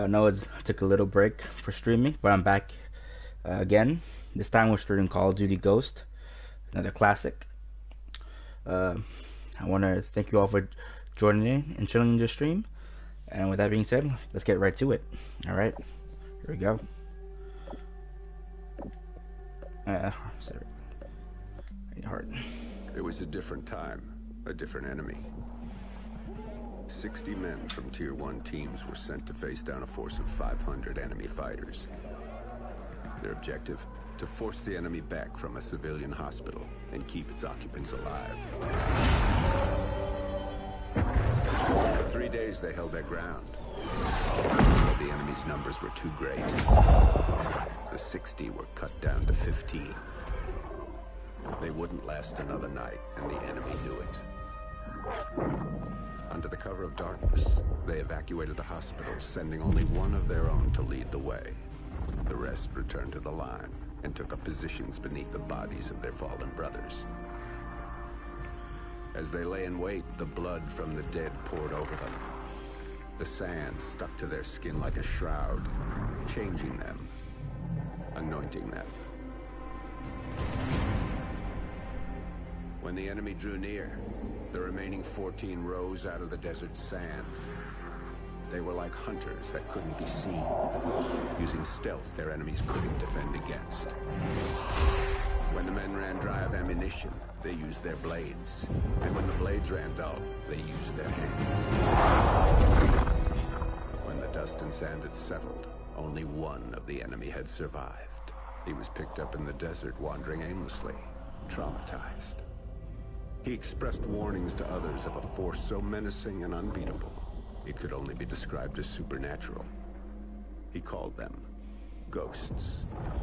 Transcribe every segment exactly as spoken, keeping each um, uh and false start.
know it's, I took a little break for streaming, but I'm back uh, again. This time we're streaming Call of Duty Ghost, another classic. Uh, I want to thank you all for joining in and chilling in the stream. And with that being said, let's get right to it. All right, here we go. Uh, sorry. Hard. It was a different time, a different enemy. sixty men from Tier one teams were sent to face down a force of five hundred enemy fighters. Their objective? To force the enemy back from a civilian hospital and keep its occupants alive. For three days they held their ground, but the enemy's numbers were too great. The sixty were cut down to fifteen. They wouldn't last another night, and the enemy knew it. Under the cover of darkness, they evacuated the hospital, sending only one of their own to lead the way. The rest returned to the line and took up positions beneath the bodies of their fallen brothers. As they lay in wait, the blood from the dead poured over them. The sand stuck to their skin like a shroud, changing them, anointing them. When the enemy drew near, the remaining fourteen rose out of the desert sand. They were like hunters that couldn't be seen, using stealth their enemies couldn't defend against. When the men ran dry of ammunition, they used their blades. And when the blades ran dull, they used their hands. When the dust and sand had settled, only one of the enemy had survived. He was picked up in the desert, wandering aimlessly, traumatized. He expressed warnings to others of a force so menacing and unbeatable, it could only be described as supernatural. He called them ghosts.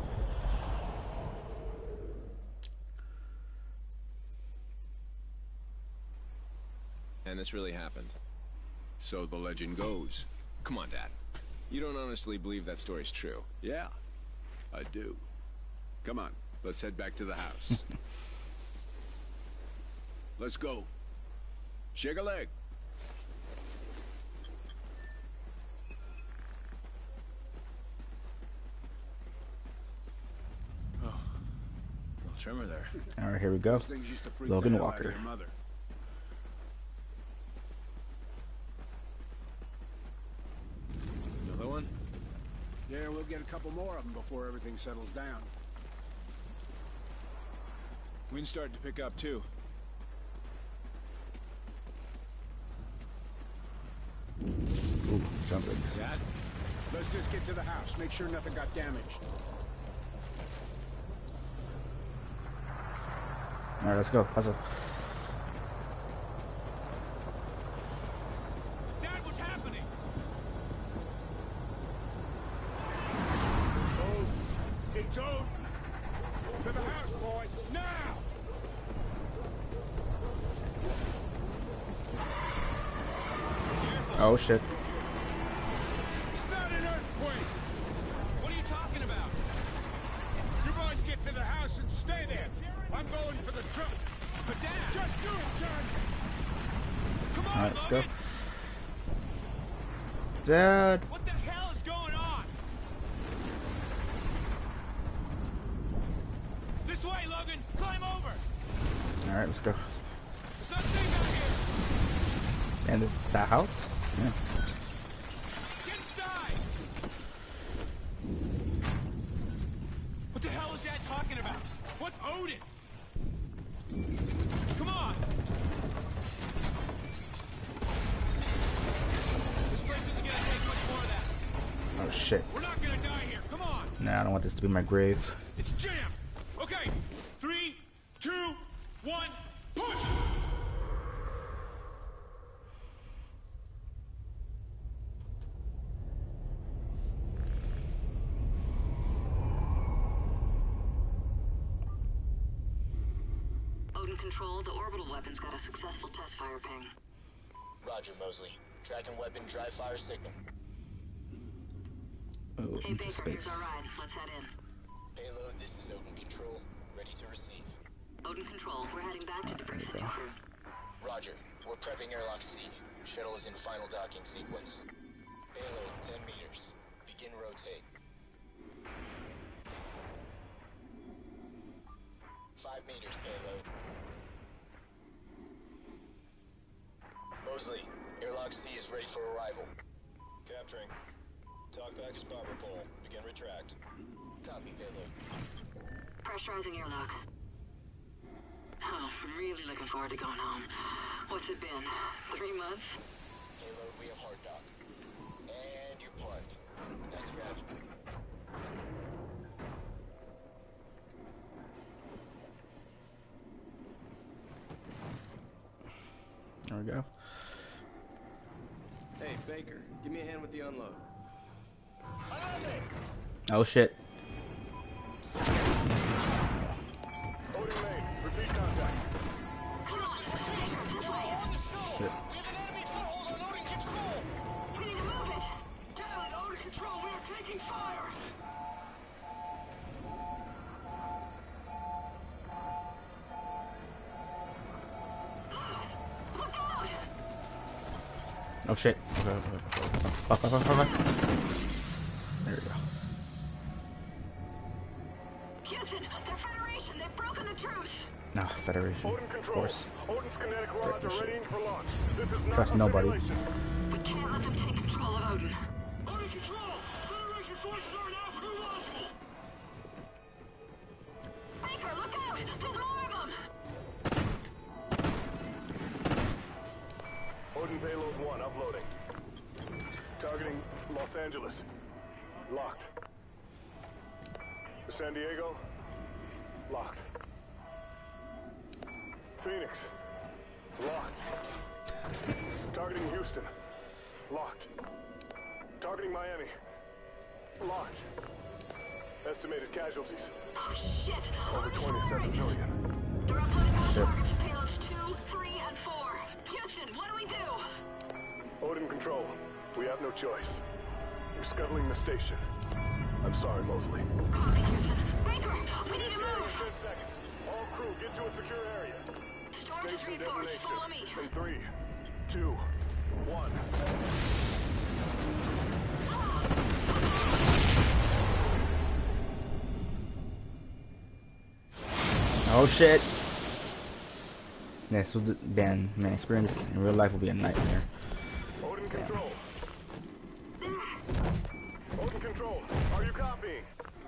And this really happened. So the legend goes. Come on, Dad. You don't honestly believe that story's true? Yeah, I do. Come on, let's head back to the house. Let's go. Shake a leg. Oh, little trimmer there. All right, here we go. Logan Walker. Another one? Yeah, we'll get a couple more of them before everything settles down. Wind's starting to pick up, too. Ooh, jumpings. Dad? Let's just get to the house. Make sure nothing got damaged. All right, let's go. Hustle. Dad, what's happening? Ode. It's Ode. To the house, boys. Now! Oh shit. It's not an earthquake! What are you talking about? You boys get to the house and stay there. I'm going for the truck. But Dad, just do it, son! Come on, All right, let's go. Logan. Dad. What the hell is going on? This way, Logan! Climb over! All right, let's go. It's not safe out here! And this is that house? Yeah. Get inside! What the hell is Dad talking about? What's Odin? Come on! This place isn't gonna take much more of that. Oh shit. We're not gonna die here. Come on! Nah, I don't want this to be my grave. It's jammed! Okay, three, two, one, push! Odin Control, the orbital weapon's got a successful test fire ping. Roger, Mosley. Tracking weapon, dry fire signal. Oh, Hey into Baker, space. here's our ride. Let's head in. Payload, this is Odin Control. Ready to receive. Odin Control, we're heading back to There you Debris go. Crew. Roger. We're prepping airlock C. Shuttle is in final docking sequence. Payload, ten meters. Begin rotate. Five meters payload. Mosley, airlock C is ready for arrival. Capturing. Talkback is bomber pole. Begin retract. Copy payload. Pressurizing airlock. Oh, I'm really looking forward to going home. What's it been? Three months? Payload, we have hard dock. And you're parked. Now strategy. There we go. Hey, Baker, give me a hand with the unload. Oh shit. Loading lane. Repeat contact. Come on! Baker, this way! Shit. We have an enemy foothold on Odin Control! We need to move it! Dial it, Odin Control, we are taking fire! Look out! Oh shit. Fuck, fuck, fuck, fuck, fuck. There we go. Houston, they're Federation! They've broken the truce! No, Federation. Odin Of Control. course. Odin's kinetic rods Federation. are readying for launch. This is not Trust a nobody. simulation. We can't let them take control of Odin. Odin Control! Federation forces are now crew launchable! Baker, look out! There's more of them! Odin payload one uploading. Targeting Los Angeles. Locked. San Diego. Locked. Phoenix. Locked. Targeting Houston. Locked. Targeting Miami. Locked. Estimated casualties. Oh shit! Over twenty-seven million. They're uploading all Shit. targets, payloads two, three, and four. Houston, what do we do? Odin Control. We have no choice. We're scuttling the station. I'm sorry, Mosley. Copy, Houston. Baker, we need to Initiating move! ten seconds. All crew, get to a secure area. Storm is Station reinforced. detonation. Follow me. In three, two, one. Oh shit. This will ban man experience in real life will be a nightmare. Odin Control. Odin Control, are you copying?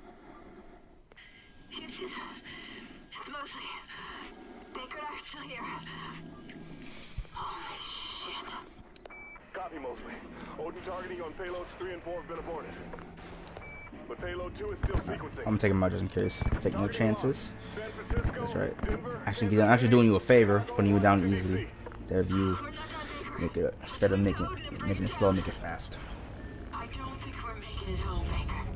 Houston, it's Mosley. Baker and I are still here. Holy shit. Copy, Mosley. Odin targeting on payloads three and four have been aborted. But payload two is still sequencing. I'm taking my just in case. Take no Targeting chances. San Francisco, That's right. Denver, Actually, Kansas I'm actually City, doing you a favor, putting you down Washington, easily D C. instead of you We're not done, Baker. make it instead of making making it slow, make it fast. I don't think we're making it home,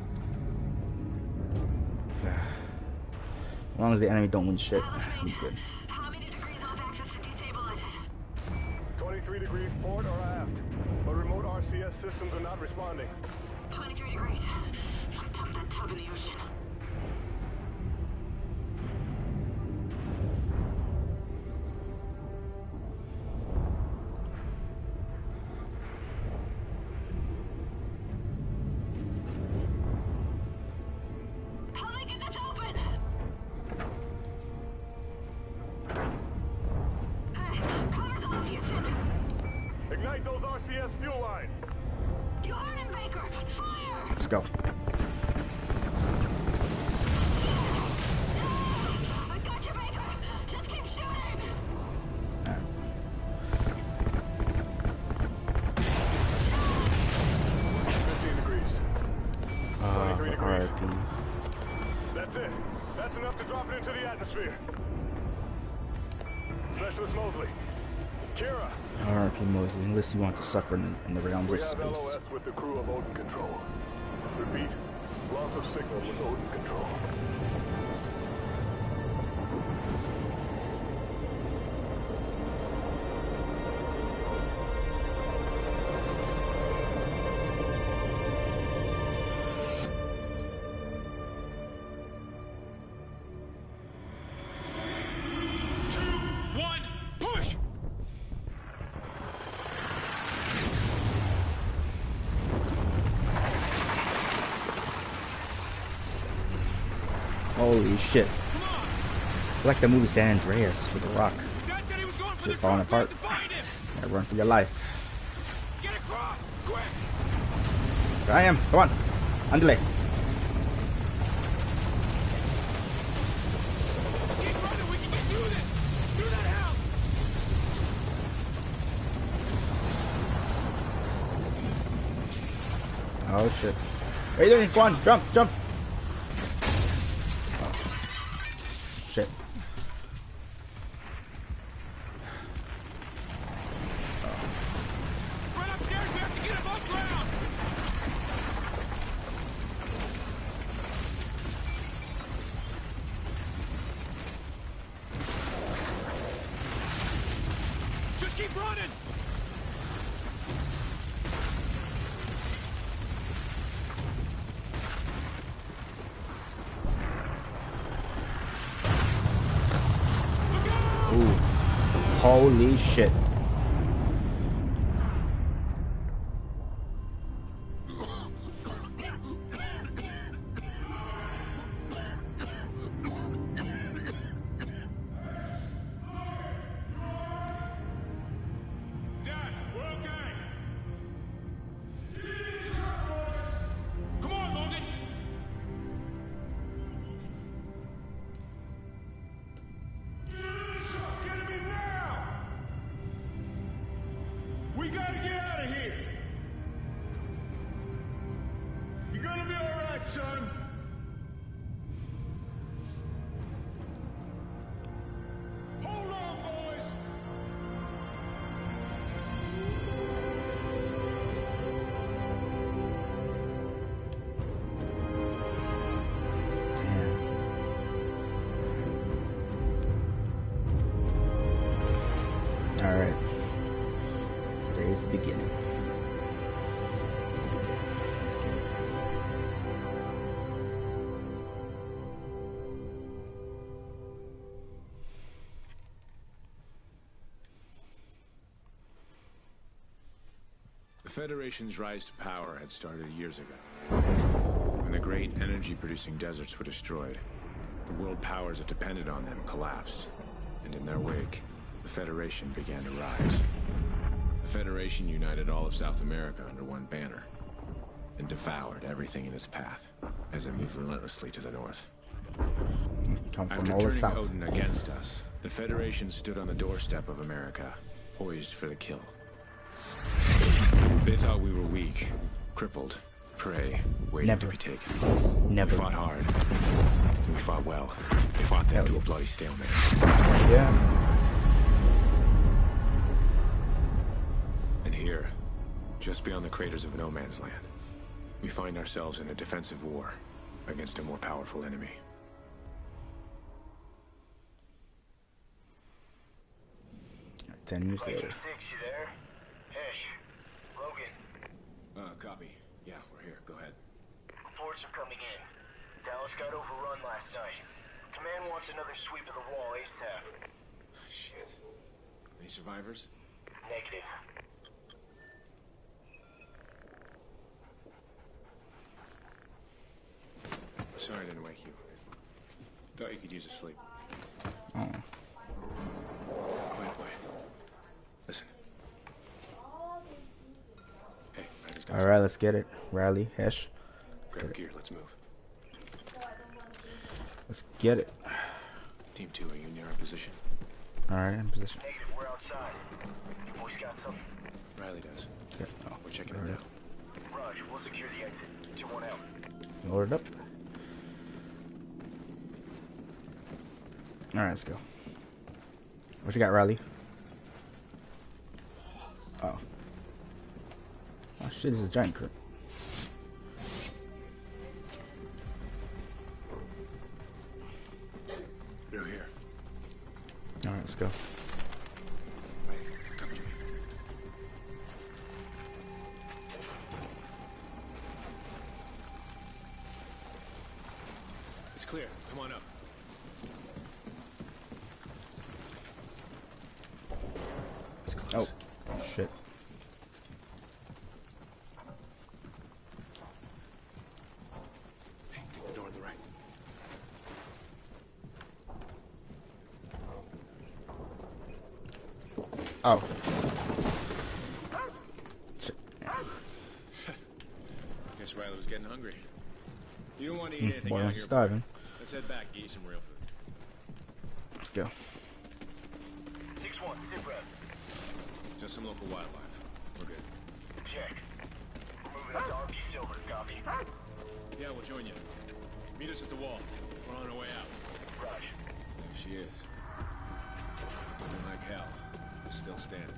Baker. As long as the enemy don't win shit, I'm good. How many degrees off access to destabilize it? twenty-three degrees port or aft. But remote R C S systems are not responding. twenty-three degrees. Dump that tub in the ocean. How do I get this open? Hey, power's off, Houston. Ignite those R C S fuel lines. You heard him, Baker. Fire! Let's go. I got you, Baker. Just keep shooting. Alright. fifteen degrees. Uh, twenty-three R I degrees. P. That's it. That's enough to drop it into the atmosphere. Specialist Mosley. Kira. R I P Mosley, unless you want to suffer in, in the realms We of have L O space. S with the crew of Odin Control. Repeat. Loss of signal with Odin Control. One, push! Holy shit. I like the movie San Andreas with The Rock. Shit falling apart. Gotta run for your life. Get across! Quick! There I am. Come on. Andale. Keep running, we can get through this! Through that house! Oh shit. What are you doing? Go on. Jump. Jump. Oh. Shit. Run upstairs, we have to get above ground! Just keep running! Ooh. Holy shit. Dad, we're okay! Come on, Logan! Get me now! We gotta get out of here! You're gonna be alright, son! Hold on, boys! Alright. Today's the beginning. It's the beginning. Let's get it. The Federation's rise to power had started years ago. When the great energy-producing deserts were destroyed, the world powers that depended on them collapsed, and in their wake, the Federation began to rise. The Federation united all of South America under one banner, and devoured everything in its path as it moved relentlessly to the north. Come from After all the turning south. Odin against us, the Federation stood on the doorstep of America, poised for the kill. They thought we were weak, crippled, prey, waiting Never. to be taken. Never. We fought hard. We fought well. We fought them Hell to yeah. a bloody stalemate. Yeah. And here, just beyond the craters of No Man's Land, we find ourselves in a defensive war against a more powerful enemy. Ten years later. Six, you there? Hesh. Logan. Uh, copy. Yeah, we're here. Go ahead. Reports are coming in. Dallas got overrun last night. Command wants another sweep of the wall ASAP. Shit. Any survivors? Negative. Sorry I didn't wake you. Thought you could use a sleep. Oh. Quiet, boy. Listen. Hey, Riley's got Alright, let's get it. Riley, Hesh. Grab your gear. Let's move. Let's get it. Team two, are you near our position? Alright, in position. Negative, we're outside. You boys got something? Riley does. Yeah. Oh, We're checking it alright. now. Raj, we'll secure the exit. two one out. Load it up. Alright, let's go. What you got, Riley? Oh. Oh shit, this is a giant crit. They're here. Alright, let's go. Wait, cover me. It's clear. Come on up. It's close. Oh, shit. Hey, take the door on the right. Oh. Guess Riley was getting hungry. You don't want to eat anything Boy, out I'm here. starving. Let's head back, eat some real food. Let's go. six one, sit rep. Just some local wildlife. We're good. Check. Moving up to R P Silver, copy. Yeah, we'll join you. Meet us at the wall. We're on our way out. Raj. There she is. Looking like hell. Still standing.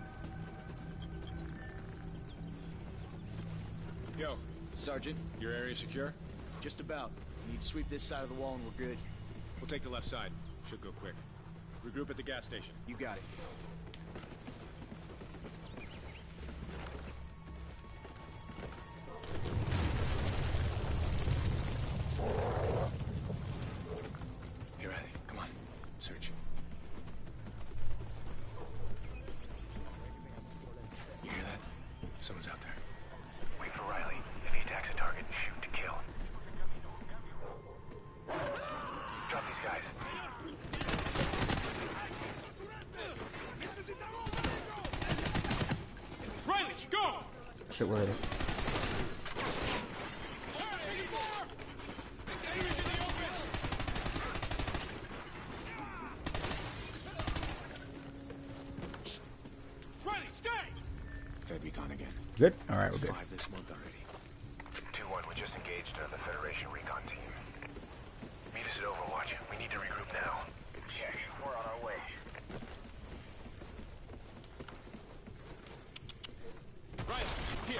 Yo, Sergeant, your area secure? just about. Need to sweep this side of the wall and we're good. We'll take the left side. Should go quick. Regroup at the gas station. You got it. Here, Riley. Come on. Search. You hear that? Someone's out there. Wait for Riley. If he attacks a target, shoot to kill. Drop these guys. Riley, go! Shit, where are they? Riley, stay! Fed recon again. Good? Alright, we're good. Five this month already. two one, we just engaged another Federation recon team. Meet us at Overwatch. We need to regroup now. Check. We're on our way. Riley, here.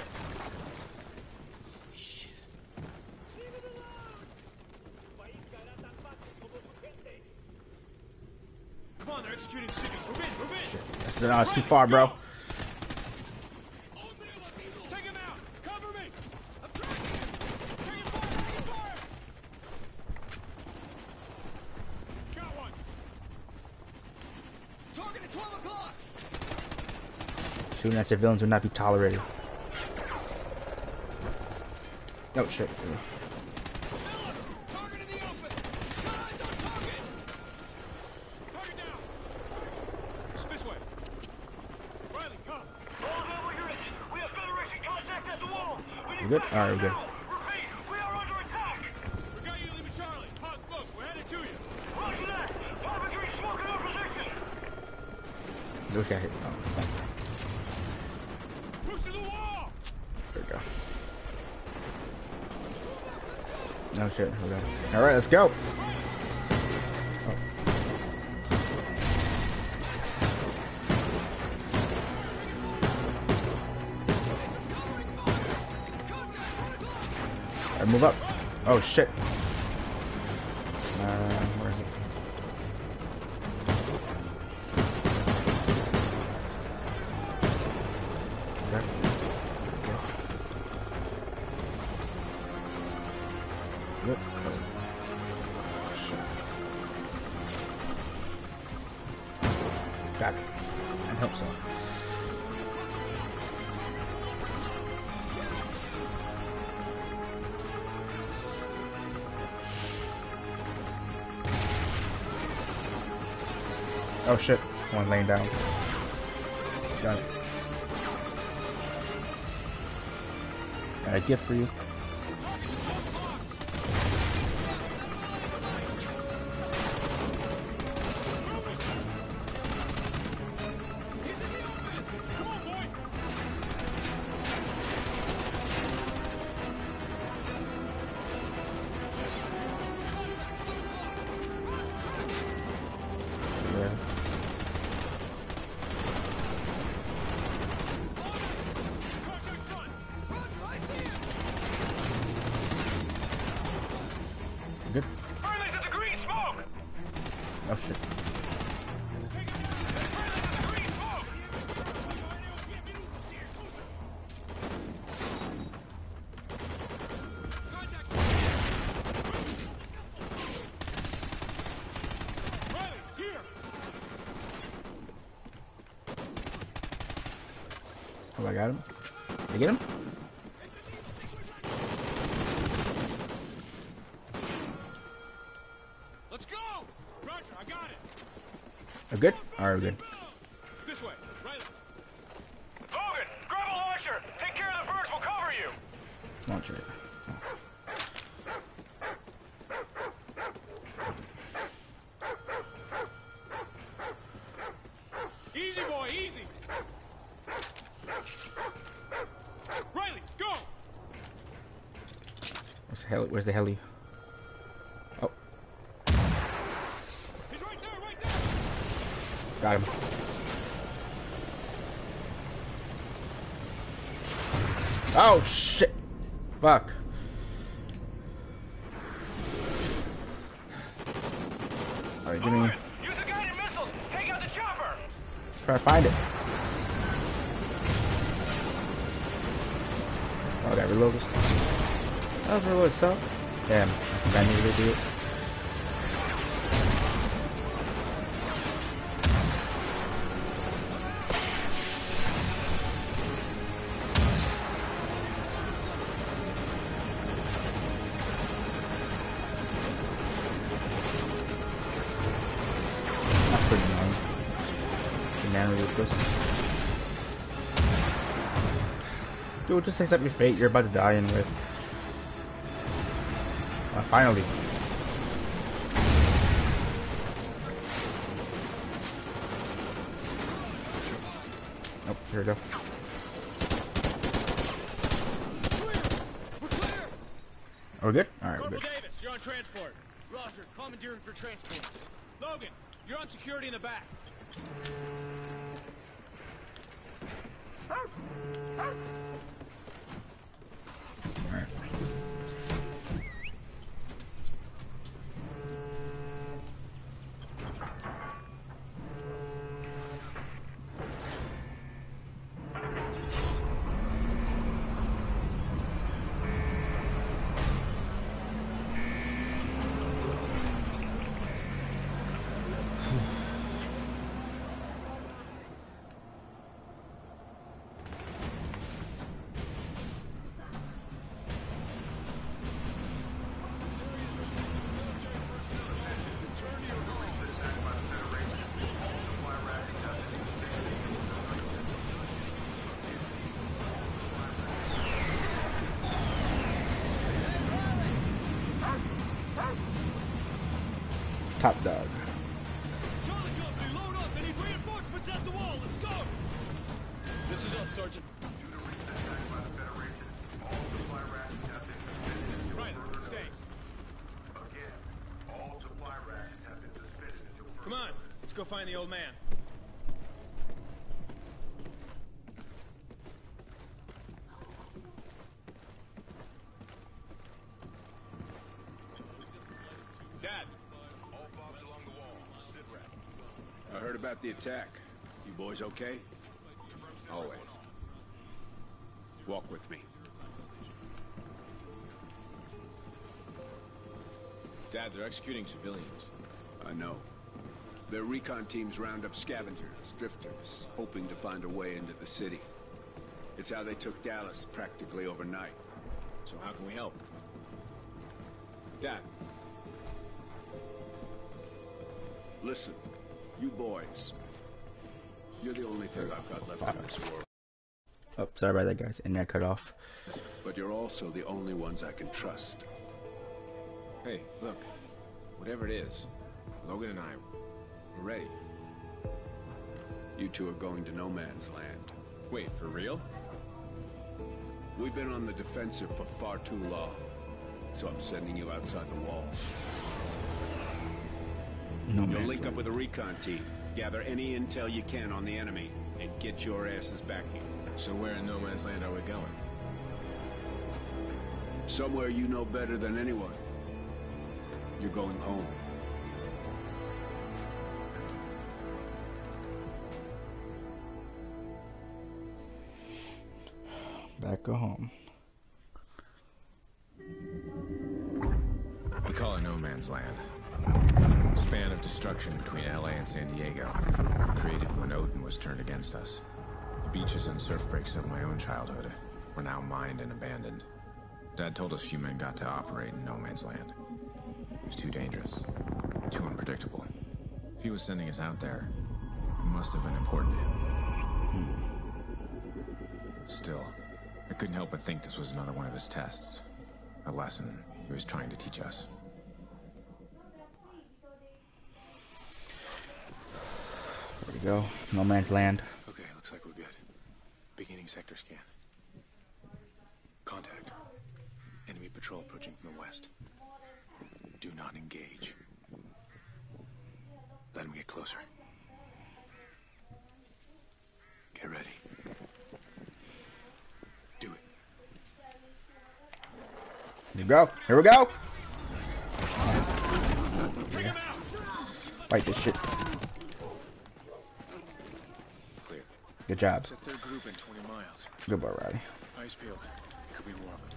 Come on, they're executing cities. Move in, move in! That's, no, it's too far, bro. Take him out! Cover me! I'm tracking him! Taking fire! Taking fire! Got one! Target at twelve o'clock! Shooting at civilians will not be tolerated. Oh shit. Target in the open! Got eyes on target! Target down! This way! Riley, come! All available units! We have Federation contact at the wall! We You need good? backup Alright, we're good. now. Repeat, we are under attack! We got you, Lima Charlie! Hot smoke, we're headed to you! Roger that! Papa three smoking our position! Those got hit. Oh, it's not. Push to the wall! There we go. No shit. Here we go. Alright, let's go. Oh. Alright, move up. Oh shit. Uh, where is it? Okay. Yep. Got it. I hope so. Oh shit. One laying down. Got it. Got a gift for you. Yeah. Good. Riley's at the green smoke! Oh shit. Green smoke! Riley, here! Oh, I got him. Did I get him? Let's go! Roger, I got it! Oh, good? Alright, we're good. This way! Riley. Logan, grab a launcher. Take care of the birds. We'll cover you. Launcher. Easy, boy, easy. Riley, go. Where's the heli? Where's the heli? Oh, He's right there, right there. got him. Oh shit! Fuck. Alright, give me. Logan, use the guided missiles. Take out the chopper. Try to find it. Oh, I got reload this. That was reload itself. Damn, I think I needed to do it. That's pretty annoying. Banana Lucas. Dude, just accept your fate. You're about to die anyway. Uh, finally. Oh, here we go. We're clear. Are we good? Alright, we're Corporal good. Davis, you're on transport. Roger, commandeering for transport. Logan, you're on security in the back. Alright. Top dog. Charlie Company, load up. Any reinforcements at the wall. Let's go. This is us, Sergeant. Riley, stay. Come on, let's go find the old man. Dad. All fobs along the wall. Sit rep. I heard about the attack. You boys okay? Always. Walk with me. Dad, they're executing civilians. I know. Their recon teams round up scavengers, drifters, hoping to find a way into the city. It's how they took Dallas practically overnight. So how can we help? Dad, Listen, you boys. You're the only thing I've got left in this world. Oh, sorry about that, guys. Internet cut off. But you're also the only ones I can trust. hey, look. Whatever it is, Logan and I, we're ready. You two are going to no man's land. Wait, for real? We've been on the defensive for far too long. So I'm sending you outside the wall. No You'll man's link up land. with a recon team, gather any intel you can on the enemy, and get your asses back here. So where in no man's land are we going? Somewhere you know better than anyone. You're going home. Back home. We call it no man's land. Span of destruction between L A and San Diego, created when Odin was turned against us. The beaches and surf breaks of my own childhood were now mined and abandoned. Dad told us few men got to operate in no man's land. It was too dangerous, too unpredictable. If he was sending us out there, it must have been important to him. Still, I couldn't help but think this was another one of his tests. A lesson he was trying to teach us. There we go. No man's land. Okay, looks like we're good. Beginning sector scan. Contact. Enemy patrol approaching from the west. Do not engage. Let him get closer. Get ready. Do it. Here we go. Here we go. Bring him out! Fight this shit. Clear. Good job. It's a third group in twenty miles. Good boy, Riley. Eyes peeled. Could be more of them.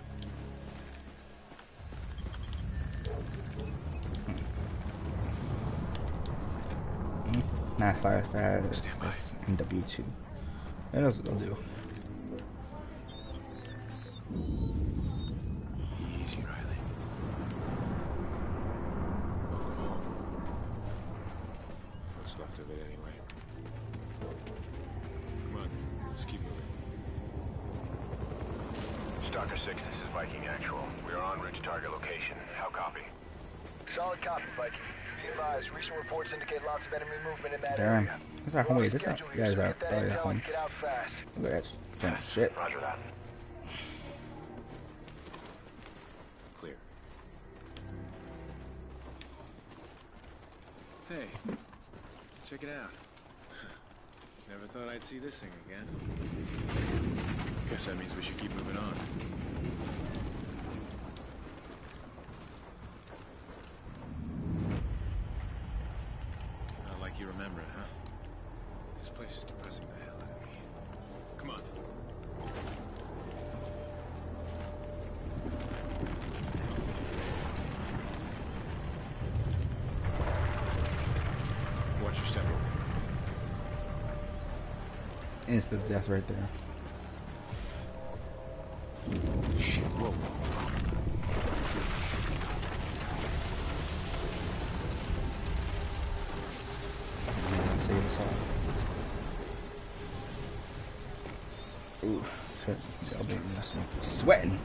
Not as fast as Stand by. N W two. That knows what they'll do. Easy, Riley. Welcome home. What's left of it, anyway. Come on, let's keep moving. Stalker six, this is Viking Actual. We are en route to target location. How copy? Solid copy, Viking. Be advised, recent reports indicate lots of enemy movement in that Damn. area. That's our homie. This not, you guys are probably at home. Get out fast. Look at that damn shit. Roger that. Clear. Hey, check it out. Never thought I'd see this thing again. Guess that means we should keep moving on. Not like you remember it, huh? This place is depressing the hell out of me. Come on. Watch your step. Instant death right there. Shit, whoa. Save us all. Ooh, shit. Y'all be sweating.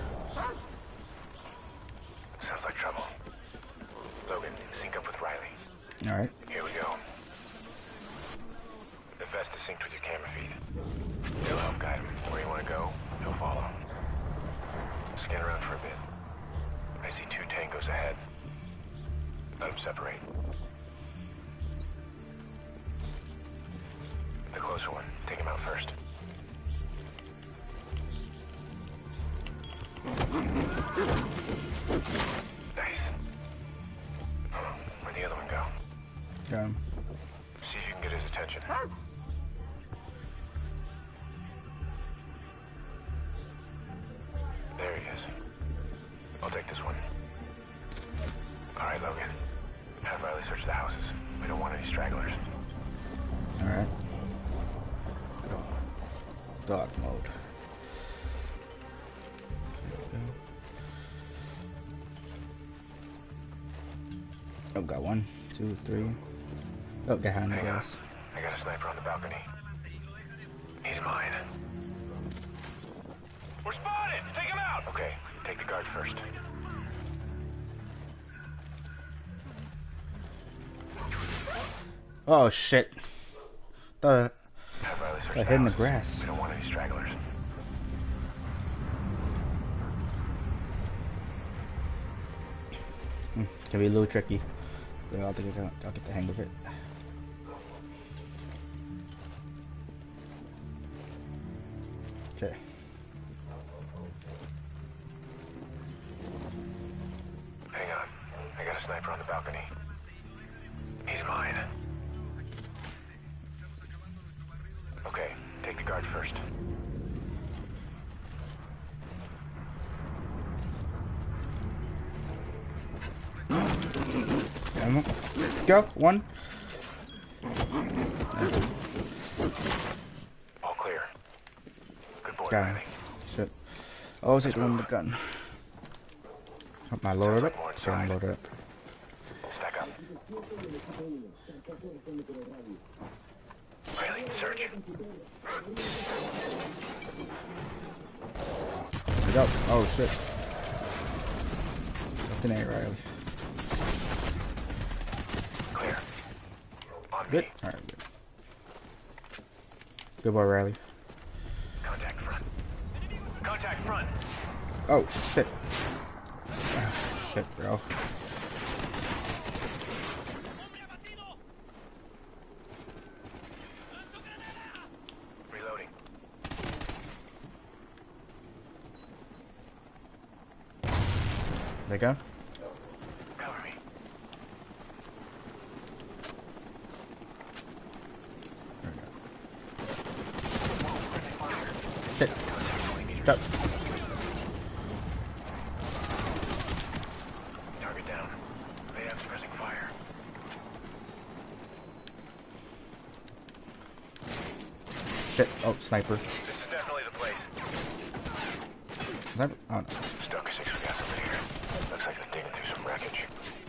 Sounds like trouble. Logan, sync up with Riley. Alright. Here we go. The vest is synced with your camera feed. It'll help guide him. Where you want to go, he'll follow. Scan around for a bit. I see two tangos ahead. Let them separate. The closer one, take him out first. Nice. Where'd the other one go? Got him. See if you can get his attention. There he is. I'll take this one. Alright, Logan. Have Riley search the houses. We don't want any stragglers. Alright. Dog mode. Oh, got one, two, three. Oh, got behind the Hang on. glass. I got a sniper on the balcony. He's mine. We're spotted! Take him out! Okay, take the guard first. Oh shit! The Have Riley search I the hid in the houses. grass. We don't want any stragglers. Hmm, can be a little tricky, but I'll think I'll, I'll get the hang of it. Okay. Hang on. I got a sniper on the balcony. He's mine. Okay, take the guard first. Come on. Go one. All clear. Good boy, Got him. Riley. Shit. Oh, is it the one with the gun? Am I loaded up? More Okay, I'm inside. loaded up. Stack up. Riley, search. There we go. Oh shit. Fucking A, Riley. Clear. On Good. me. Alright, good. Good boy, Riley. Contact front. Contact front. Oh shit. Ah, shit, bro. Reloading. There you go. Cover me. There we go. Shit. Jump. Target down. They have pressing fire. Shit. Oh, sniper. This is definitely the place. Sniper? Oh no. Stoker six, we got something here. Looks like they're digging through some wreckage.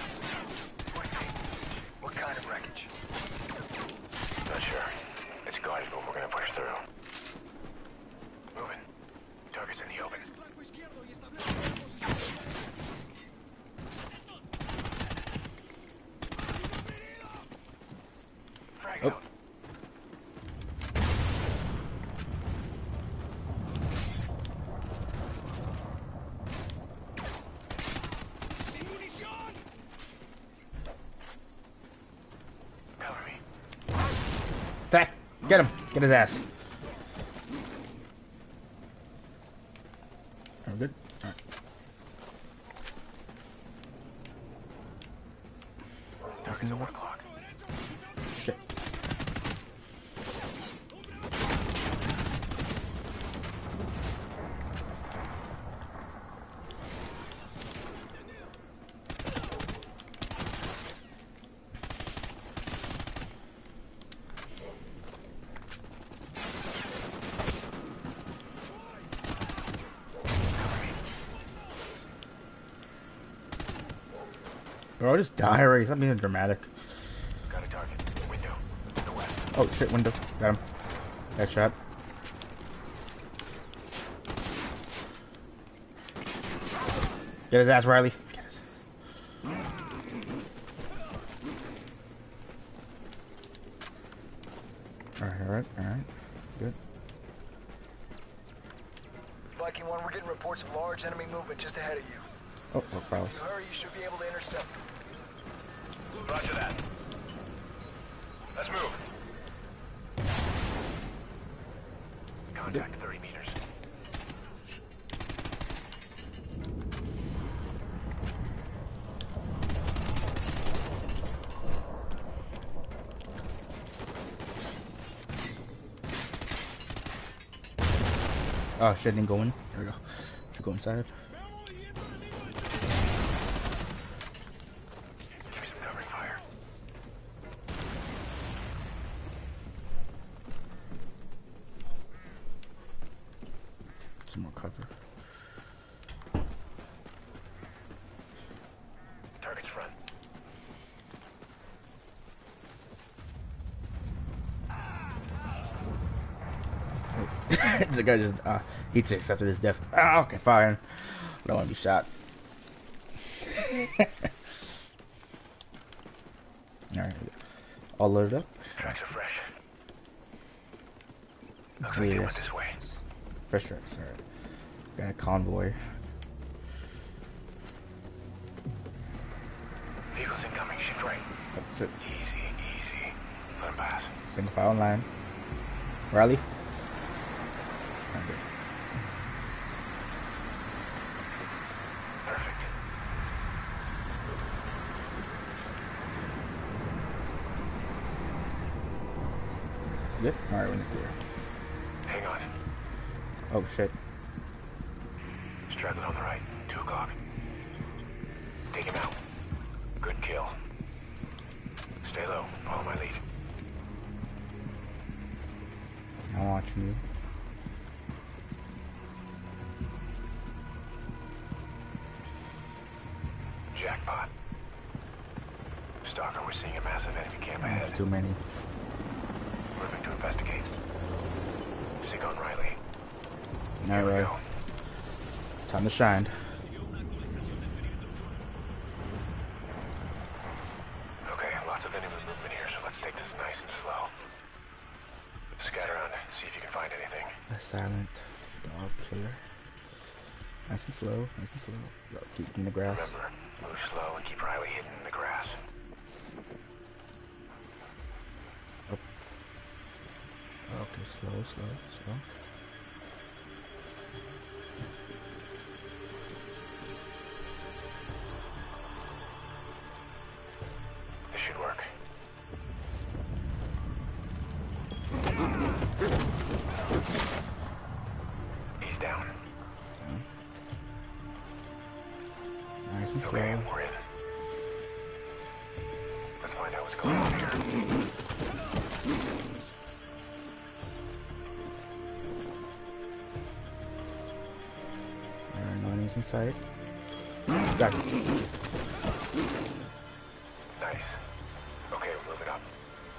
What kind of wreckage? Not sure. It's guarded, but we're gonna push through. Moving. Target's in the open. Frag Oh. out. Cover me. Attack! Get him! Get his ass. Oh, good. Alright. Target's at one o'clock. Shit. Bro, just die already. Stop being dramatic. Got a target. Window. To the west. Oh shit, window. Got him. Headshot. Get his ass, Riley. Get his ass. Alright, alright, alright. Good. Viking one, we're getting reports of large enemy movement just ahead of you. Oh, oh, files. If you hurry, you should be able to intercept. Roger that. Let's move. Contact thirty meters. Oh shit, didn't go in. There we go. Should go inside. Give me some covering fire. Some more cover. Target's front. The guy just, uh, he just accepted his death. Ah, okay, fine. I don't want to be shot. Alright. All loaded up. Tracks are fresh. Looks like they went this way. Fresh tracks, alright. Got a convoy. Vehicles incoming. Shift right. Oh, shit. Easy, easy. Let him pass. Single file line. Riley. Okay. Perfect. Good. Alright, we're in the clear. Hang on. Oh shit. Straggling on the right. Two o'clock. Take him out. Good kill. Stay low. Follow my lead. I'm watching you. Jackpot. Stalker, we're seeing a massive enemy camp ahead. Too many. Moving to investigate. Sig on Riley. Here we Alright. go. Time to shine. Okay, lots of enemy movement here, so let's take this nice and slow. Scatter around, see if you can find anything. A silent dog killer. Nice and slow, nice and slow. Look, keep it in the grass. Remember, move slow and keep Riley hidden in the grass. Oh. Okay, slow, slow, slow. This should work. He's down. Nice and slow. Okay, we're in. Let's find out what's going on here. There are no enemies in sight. Got it. Nice. Okay, we're moving up.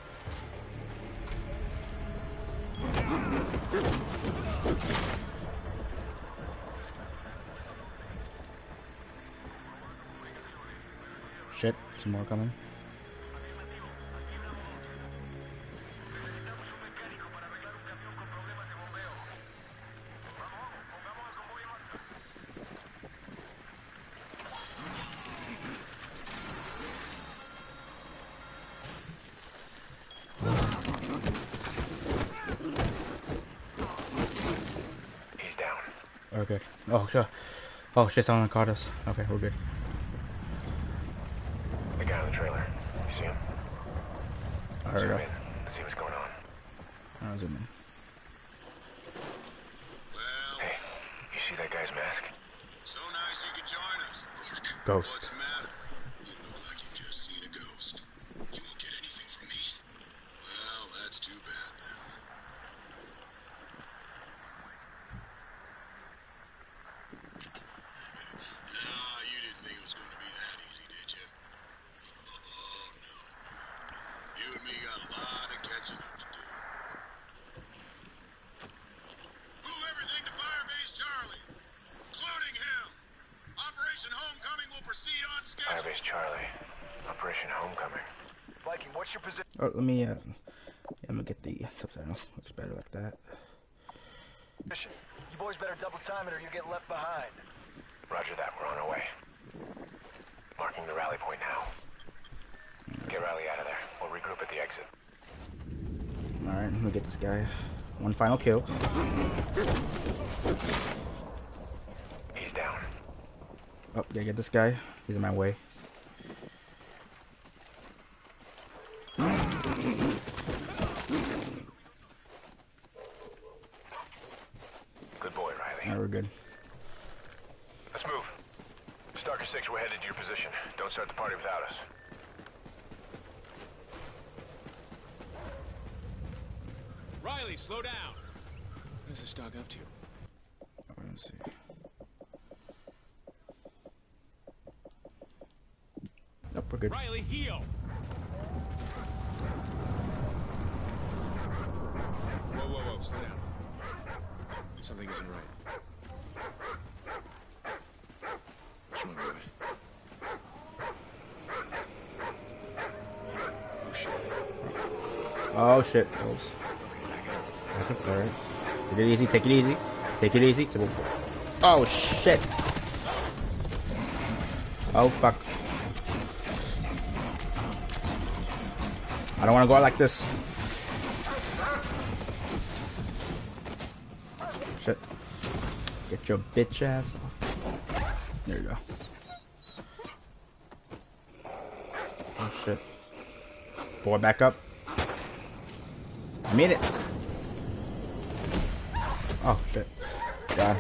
Shit, some more coming. He's down. Okay. Oh shit. Oh shit, someone caught us. Okay, we're good. The guy on the trailer. You see him? I heard Zoom her. in. Let's see what's going on. I was in. Well, Hey, you see that guy's mask? so nice you could join us. Look, Ghost. what's the matter? You look like you've just seen a ghost. You won't get anything from me. Well, that's too bad then. Nah, you didn't think it was going to be that easy, did you? Oh, no. You and me got a lot of catching up to do. Move everything to Firebase Charlie, including him. Operation Homecoming will proceed on schedule. Firebase Charlie. Operation Homecoming. Viking, what's your position? Oh, let me, uh, yeah, I'm gonna get the subtitles. Looks better like that. You boys better double time it or you get left behind. Roger that, we're on our way. Marking the rally point now. Get Riley out of there. We'll regroup at the exit. Alright, let me get this guy. One final kill. He's down. Oh, gotta get this guy. He's in my way. Good boy, Riley. Alright, we're good. Let's move. Stalker six, we're headed to your position. Don't start the party without us. Riley, slow down. What is this dog up to? Oh, let's see. Nope, we're good. Riley, heel. Whoa, whoa, whoa, slow down. Something isn't right. What's wrong, boy? Oh, shit. Oh shit, Bills. Alright. Take it easy, take it easy. Take it easy. Oh shit. Oh fuck. I don't want to go out like this. Shit. Get your bitch ass off. There you go. Oh shit. Boy, back up. I made it. Oh shit. God.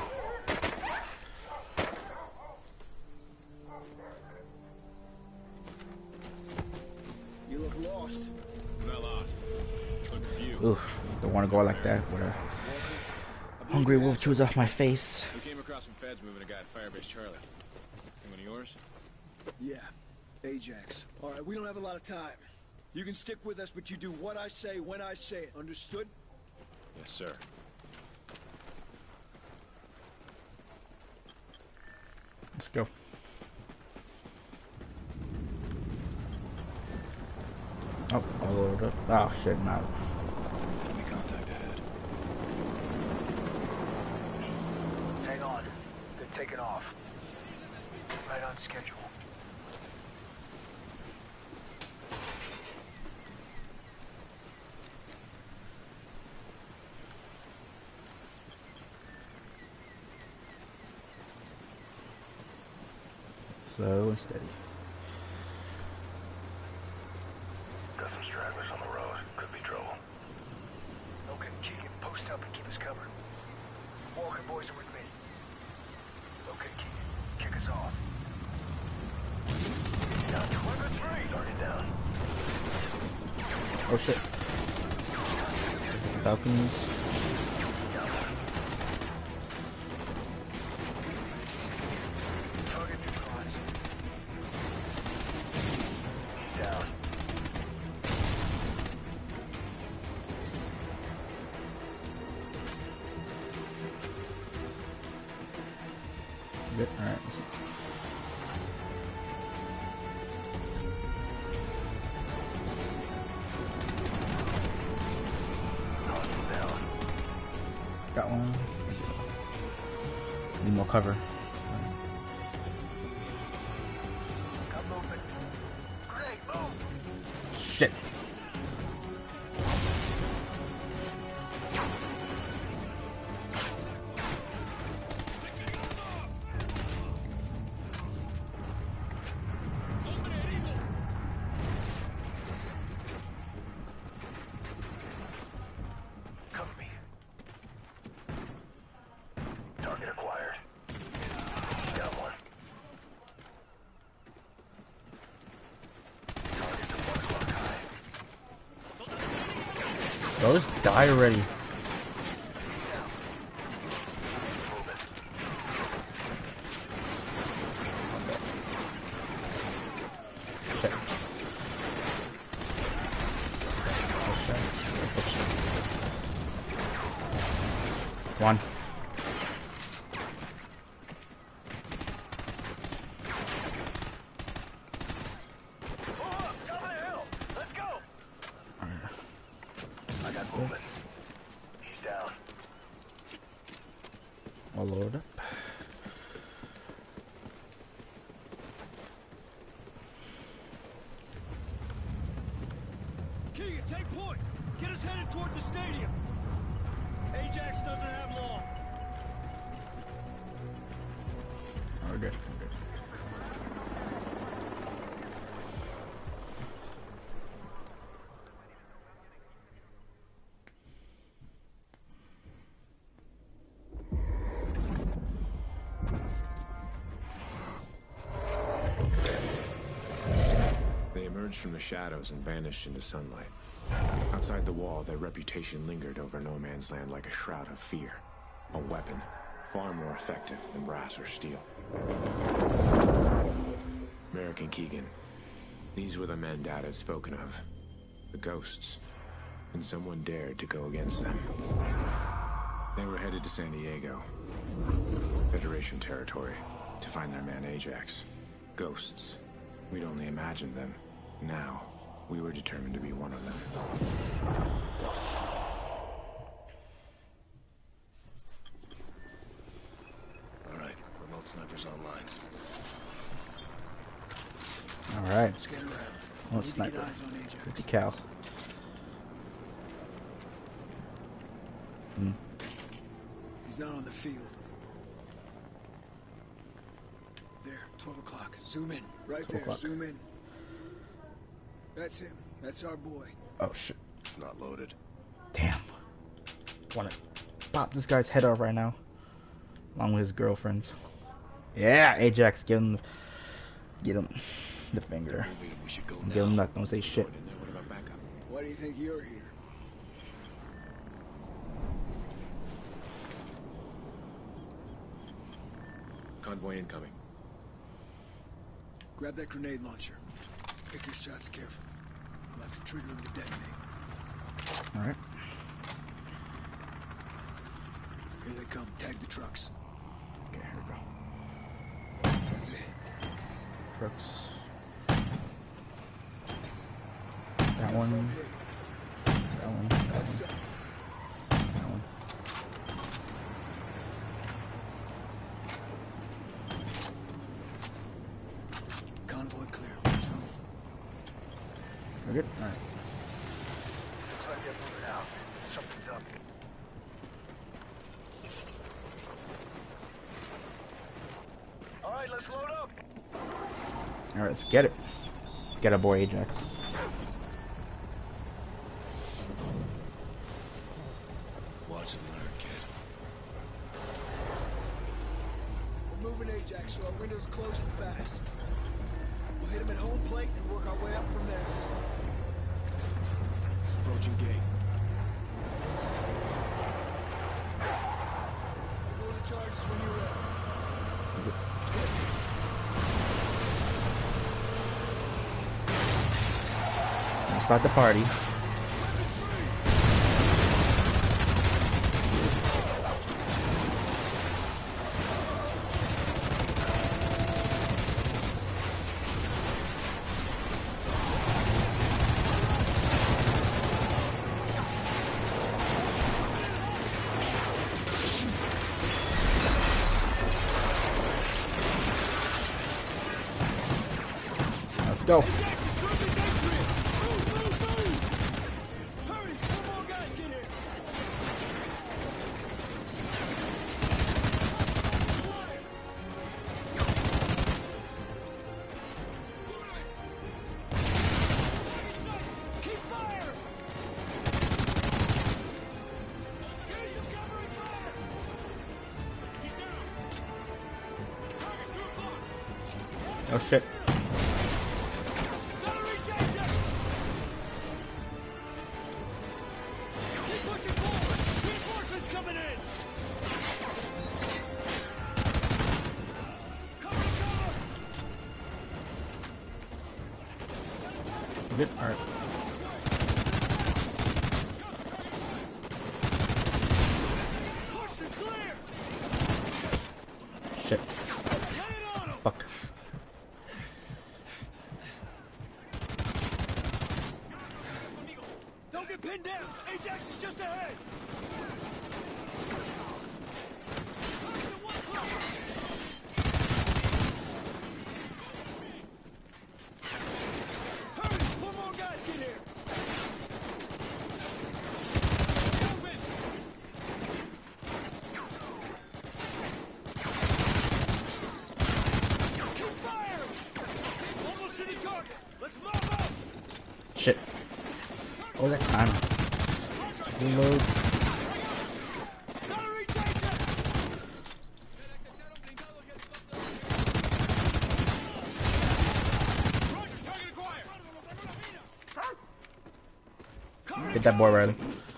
You look lost. I'm not lost. Look at you. Oof. Don't want to go out like that. Whatever. Hungry wolf chews off my face. We came across some feds moving a guy at Firebase Charlie. One of yours? Yeah, Ajax. All right, we don't have a lot of time. You can stick with us, but you do what I say when I say it. Understood? Yes, sir. Let's go. Oh, all loaded up. Oh shit, I'm out. Enemy contact ahead. Hang on. They're taking off. Right on schedule. Slow and steady. Got some stragglers on the road. Could be trouble. Okay, Keegan, post up and keep us covered. Walker boys are with me. Okay, Keegan, kick us off. Down two hundred three. Target down. Oh shit. Falcons. Target neutralized. He's down. Good. All right. Let's see. Got one. Need more cover. Got movement. Grenade, move! Shit. Cover me. Target acquired. Got one. Target's at one o'clock high. Bro, just die already. Shit. Oh shit. One. Top of the hill! Let's go! I got movement. He's down. All loaded up. Keegan, take point. Get us headed toward the stadium. Ajax doesn't have long. Oh, good. Good. They emerged from the shadows and vanished into sunlight. Outside the wall, their reputation lingered over no man's land like a shroud of fear. A weapon, far more effective than brass or steel. Merrick and Keegan. These were the men Dad had spoken of. The ghosts. And someone dared to go against them. They were headed to San Diego, Federation territory, to find their man Ajax. Ghosts. We'd only imagined them. Now, we were determined to be one of them. All right, remote snipers online. All right. Scan around. One Need to sniper. get eyes on Ajax. Good to Cal. Hmm. He's not on the field. There, twelve o'clock. Zoom in. Right there, o'clock. zoom in. That's him. That's our boy. Oh shit. It's not loaded. Damn. Wanna pop this guy's head off right now. Along with his girlfriends. Yeah, Ajax, give him, get him the finger. We should go Give him that. Don't say shit. In there, what about backup? Why do you think you're here? Convoy incoming. Grab that grenade launcher. Pick your shots carefully. We'll have to trigger him to detonate. All right. Here they come. Tag the trucks. Okay, here we go. trucks. That one. That one. That one. That one. Convoy clear. Let's move. We're good? Alright. Looks like they're moving out. Something's up. All right, let's load up. Alright, let's get it. Get aboard Ajax. Watch and learn, kid. We're moving Ajax, so our window's closing fast. We'll hit him at home plate and work our way up from there. Approaching gate. Blow the charges when you're ready. Start the party. Let's go. Oh shit. Good. All right. Shit. Fuck. Don't get pinned down. Ajax is just ahead. Shit. Oh, that kind of reload. Get that boy, Riley.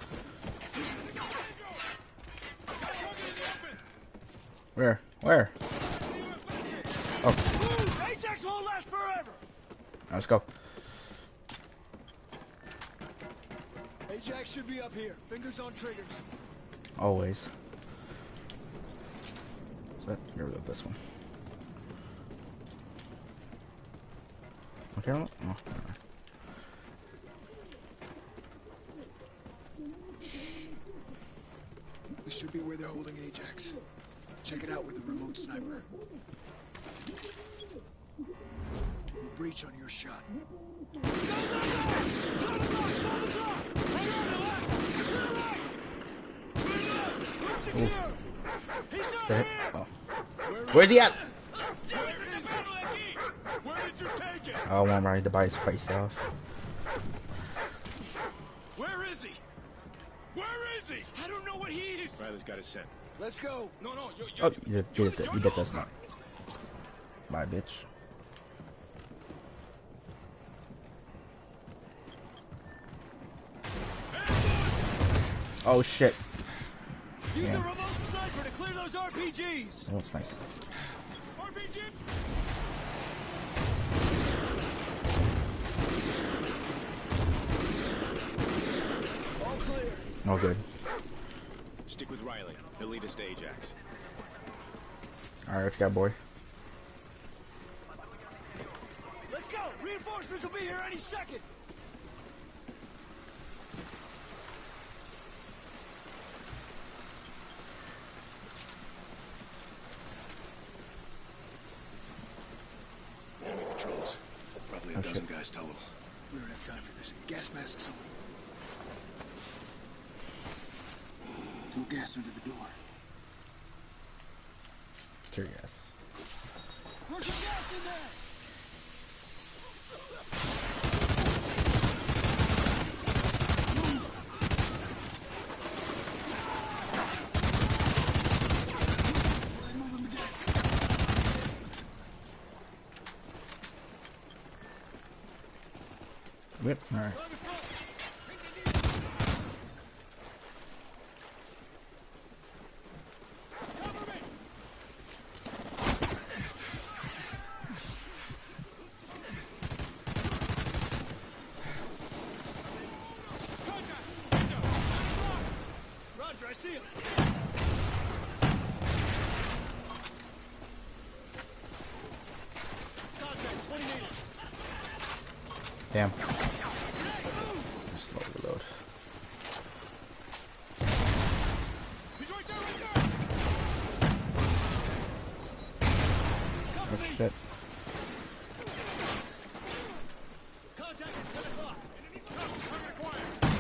Where? Where? Oh. Ajax won't last forever. Let's go. Ajax should be up here. Fingers on triggers. Always. So that, get rid of this one. Okay. Oh, no. We should be where they're holding Ajax. Check it out with a remote sniper. We'll breach on your shot. Ooh. Oh. Where's he at? Oh, I want Riley to buy his face off. Where is he? Where is he? I don't know what he is. Riley's got his scent. Let's go. No, no, you, you, Oh, you did, you did, you did this not. Bye, bitch. Oh shit. Use Yeah. the remote sniper to clear those R P Gs. Remote sniper. R P G. All clear. No good. Stick with Riley. He'll lead us to Ajax. Alright, what you got, boy? Reinforcements will be here any second! Enemy patrols. Probably a Oh, dozen shit. guys total. We don't have time for this. Gas masks on. Throw gas under the door. Tear gas. Push your gas in there! Yep. All right. Roger, I see him. Contact, twenty meters. Damn. Slow reload. He's right there, right there. Oh shit. Contact at ten o'clock. Cover required.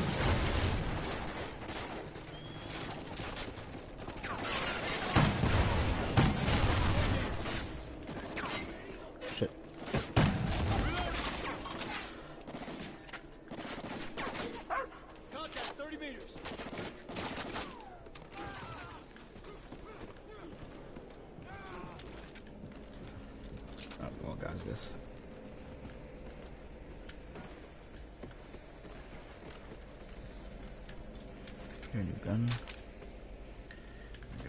Shit. Contact, thirty meters. Oh, well, guys, this. Here, new gun. There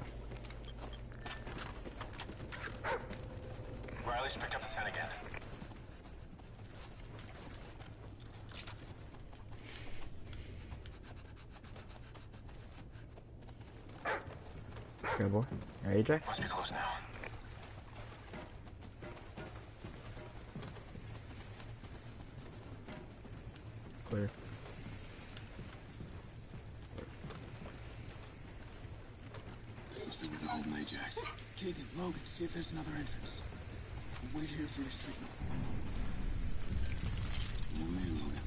we go. Riley's picked up the scent again. Good boy. Your Ajax? Must be close now. Clear. Must be where they're holding Ajax. Keegan, Logan, see if there's another entrance. We'll wait here for your signal. Move in, Logan.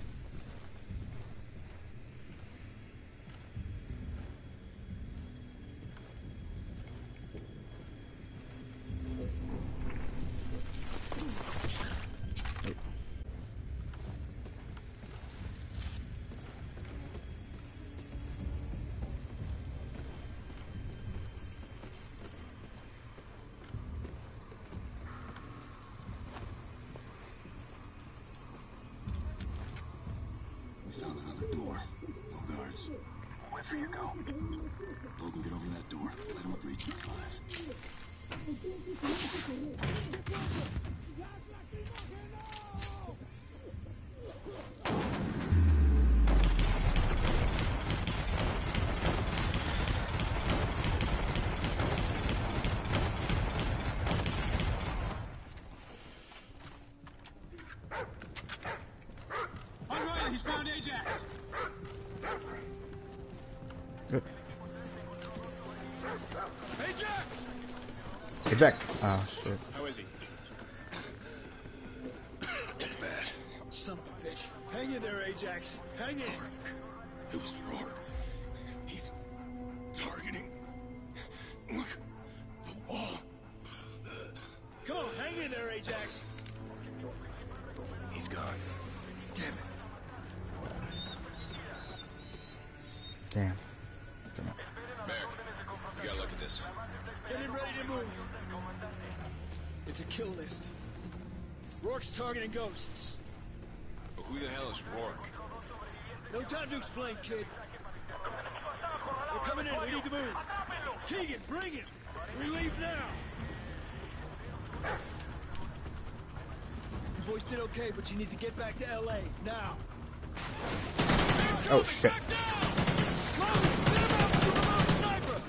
We found another door. No guards. Wait for you to go. Logan, get over to that door. Let him breach in five. On Riley, he's found Ajax. Good. Ajax! Ajax! Oh shit. How is he? It's bad. Son of a bitch. Hang in there, Ajax. Hang in. It was Rourke. He's targeting. Look, the wall. Come on, hang in there, Ajax. He's gone. Damn it. Damn. Let's go. Merrick, you gotta look at this. Get him ready to move. It's a kill list. Rourke's targeting ghosts. But who the hell is Rourke? No time to explain, kid. We're coming in. We need to move. Keegan, bring him. We leave now. You boys did okay, but you need to get back to L A now. Oh shit. Logan, get him out with the remote sniper.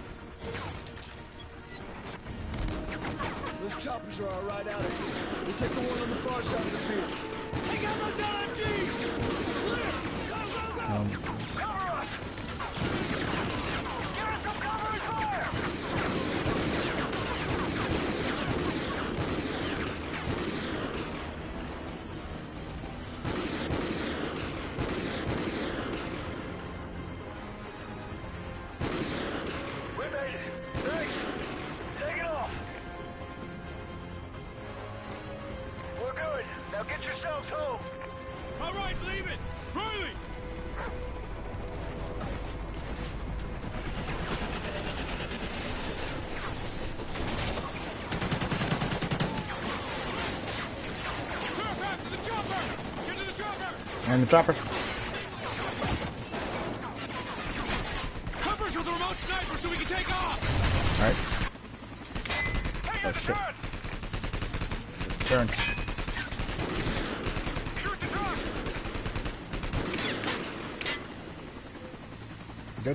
Those choppers are all right out of here. We take the one on the far side of the field. Take out those L M Gs! It's clear! Go, go, go! Um, Cover us! Give us some cover and fire! We made it. Thanks. Take it off. We're good. Now get yourselves home. All right, leave it! Riley! Clear path to the chopper! Get to the chopper! and the chopper. Cover us with a remote sniper so we can take off! Alright. Hey, Oh the shit. truck! Turn. Shoot the truck! Good.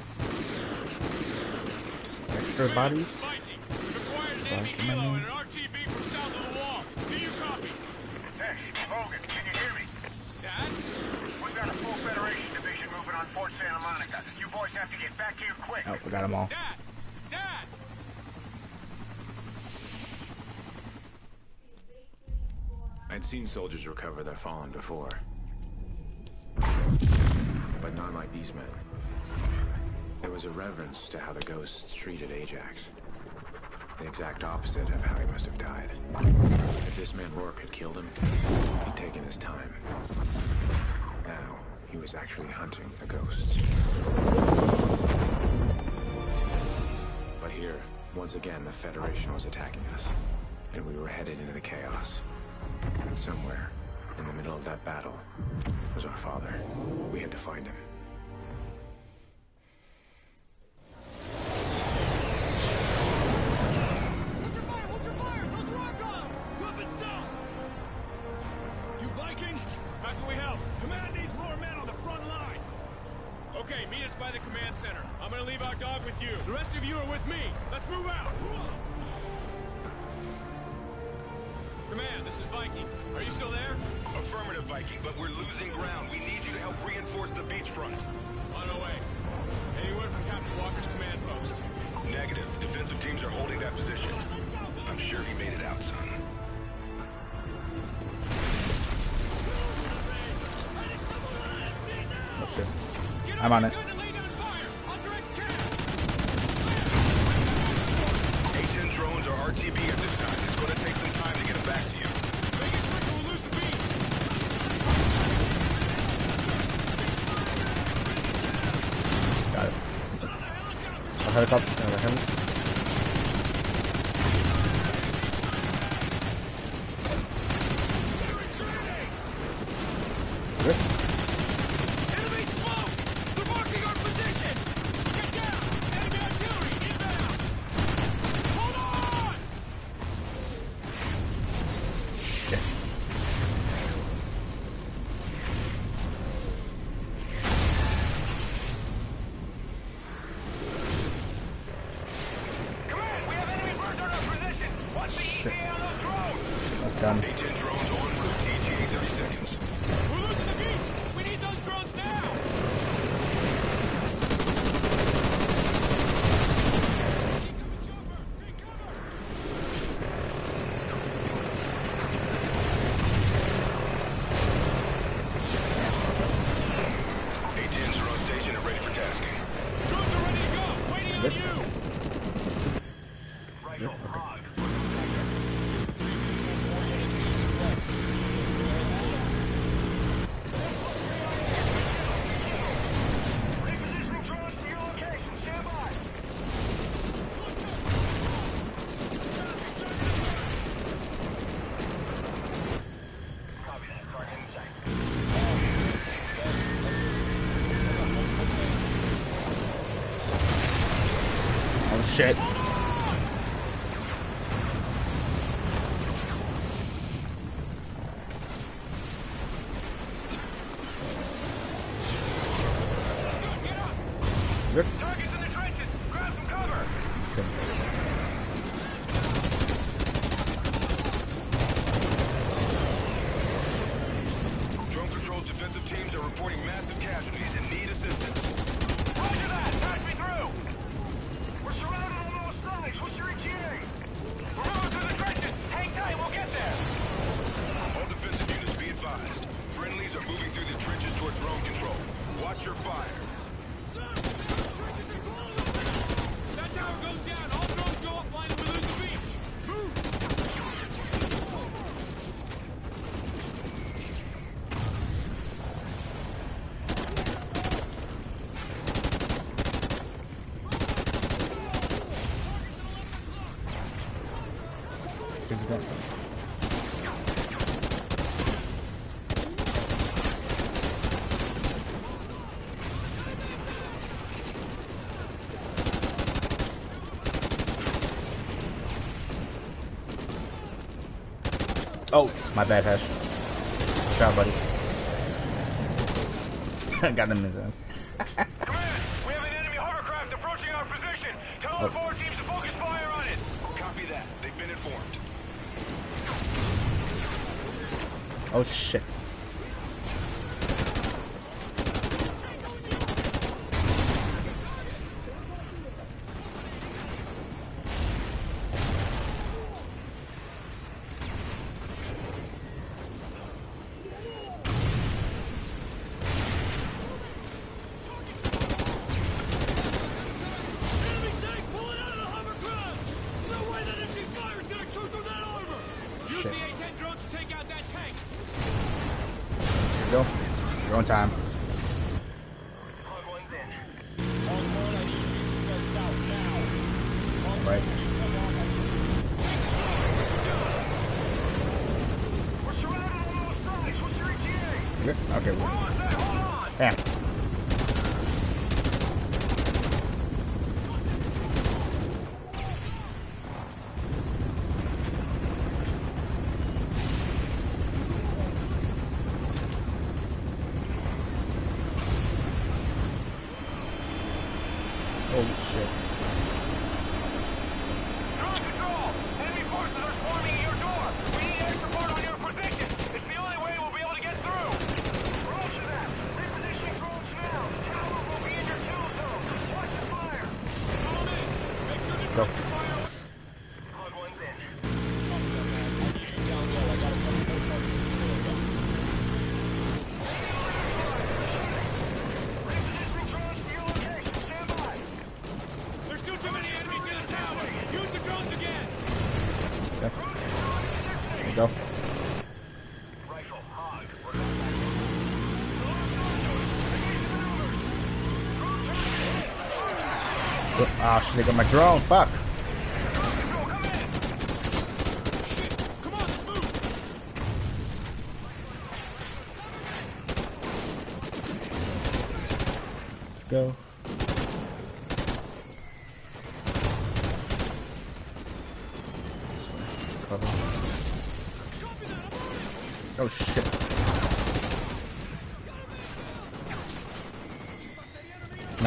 Some extra bodies. Viking, we've acquired an enemy Boss kilo money. and an R T B from south of the wall. Do you copy? Hey, Logan, can you hear me? Dad? We've got a full Federation division moving on Fort Santa Monica. You boys have to get back here quick. Oh, we got them all. Dad! Dad! I'd seen soldiers recover their fallen before. But not like these men. There was a reverence to how the ghosts treated Ajax. The exact opposite of how he must have died. If this man Rourke had killed him, he'd taken his time. Now, he was actually hunting the ghosts. But here, once again, the Federation was attacking us. And we were headed into the chaos. Somewhere, in the middle of that battle, was our father. We had to find him. Hold your fire! Hold your fire! Those rock guys! Weapons down! You Viking? How can we help? Command needs more men on the front line! Okay, meet us by the command center. I'm gonna leave our dog with you. The rest of you are with me. Let's move out! Command, this is Viking. Are you still there? Affirmative, Viking, but we're losing ground. We need you to help reinforce the beachfront. On our way. Any word from Captain Walker's command post? Negative. Defensive teams are holding that position. I'm sure he made it out, son. Oh shit. I'm on it. A ten drones are R T B at this time. It's going to take some time to get them back to you. Got it. A helicopter. Uh, heli. Good. Enemy smoke! They're marking our position! Get down! Enemy artillery inbound! Hold on! Shit. Command, we have enemy birds on our position! What's the E T A on those drones? That's done. A ten drones en route. E T A thirty seconds. We're losing the beach! We need those drones now! A tens are on station and ready for tasking. Drones are ready to go! Waiting on you! Repositioning drones to your location. Stand by. Copy that. Target in sight. Oh shit. Good. Targets in the trenches. Grab some cover. Oh, my bad, Hash. Good job, buddy. Got him in his ass. Command, we have an enemy hovercraft approaching our position. Tell our forward teams to focus fire on it. Copy that. They've been informed. Oh shit. Go. You're on time. Right. Good. Okay. Well. Damn. Holy shit. Drone control! Enemy forces are swarming your door! We need air support on your position! It's the only way we'll be able to get through! Roger that! Repositioning drones now! Tower will be in your kill zone! Watch the fire! Follow me! Make sure this Go. fire! Hog one's in. Repositioning drones to your location! Stand by! There's still too many enemies near the tower. Use the drones again. Okay. There you go. Rifle, hog. Ah, oh, shit, they got my drone. Fuck. Shit! Come on, let's move. Go. Cover. Oh shit. No.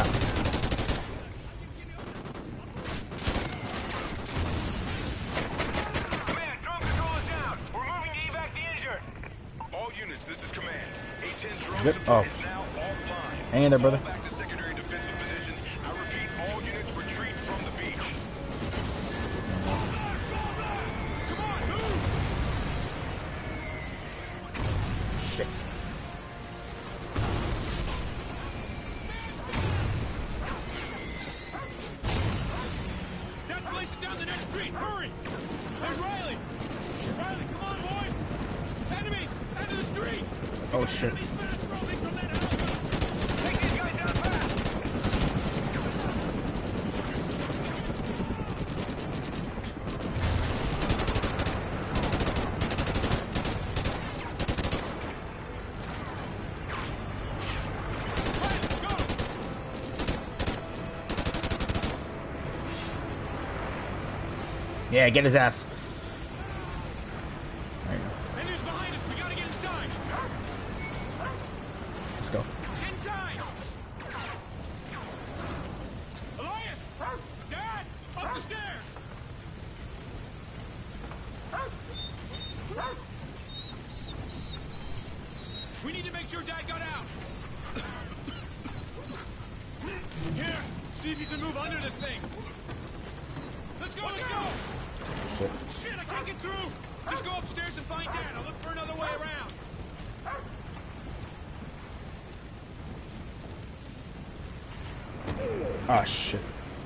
Command, drone control is down. We're moving to evac the injured. All units, this is command. A ten drone Good. supply Oh. is now offline. Hang in there, brother. Fall back to secondary defensive positions. I repeat, all units retreat from the beach. Come on, move. Shit. That place is down the next street. Hurry. There's Riley. Riley, come on, boy. Enemies, end of the street. Oh shit. Enemies fast rolling from that helicopter. Take these guys down fast. Yeah, get his ass. There you go. Enemies behind us. We gotta get inside. Let's go. Inside. Elias. Dad. Up the stairs. We need to make sure Dad got out. Here. See if you can move under this thing. Let's go. Let's go. Shit. Shit, I can't get through! Just go upstairs and find Dad. I'll look for another way around. Oh shit.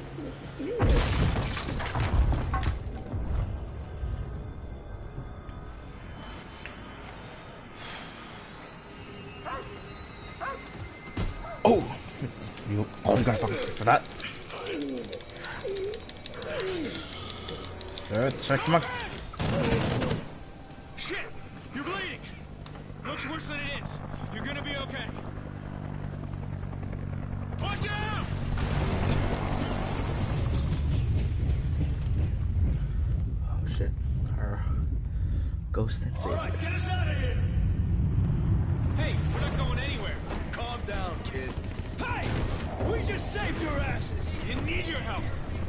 Oh! You always gotta fucking for that. Good, check, come on. looks worse than it is. You're gonna be okay. Watch out! Oh shit. Our ghost and savior. Alright, get us out of here! Hey, we're not going anywhere. Calm down, kid. Hey! We just saved your asses! We didn't need your help.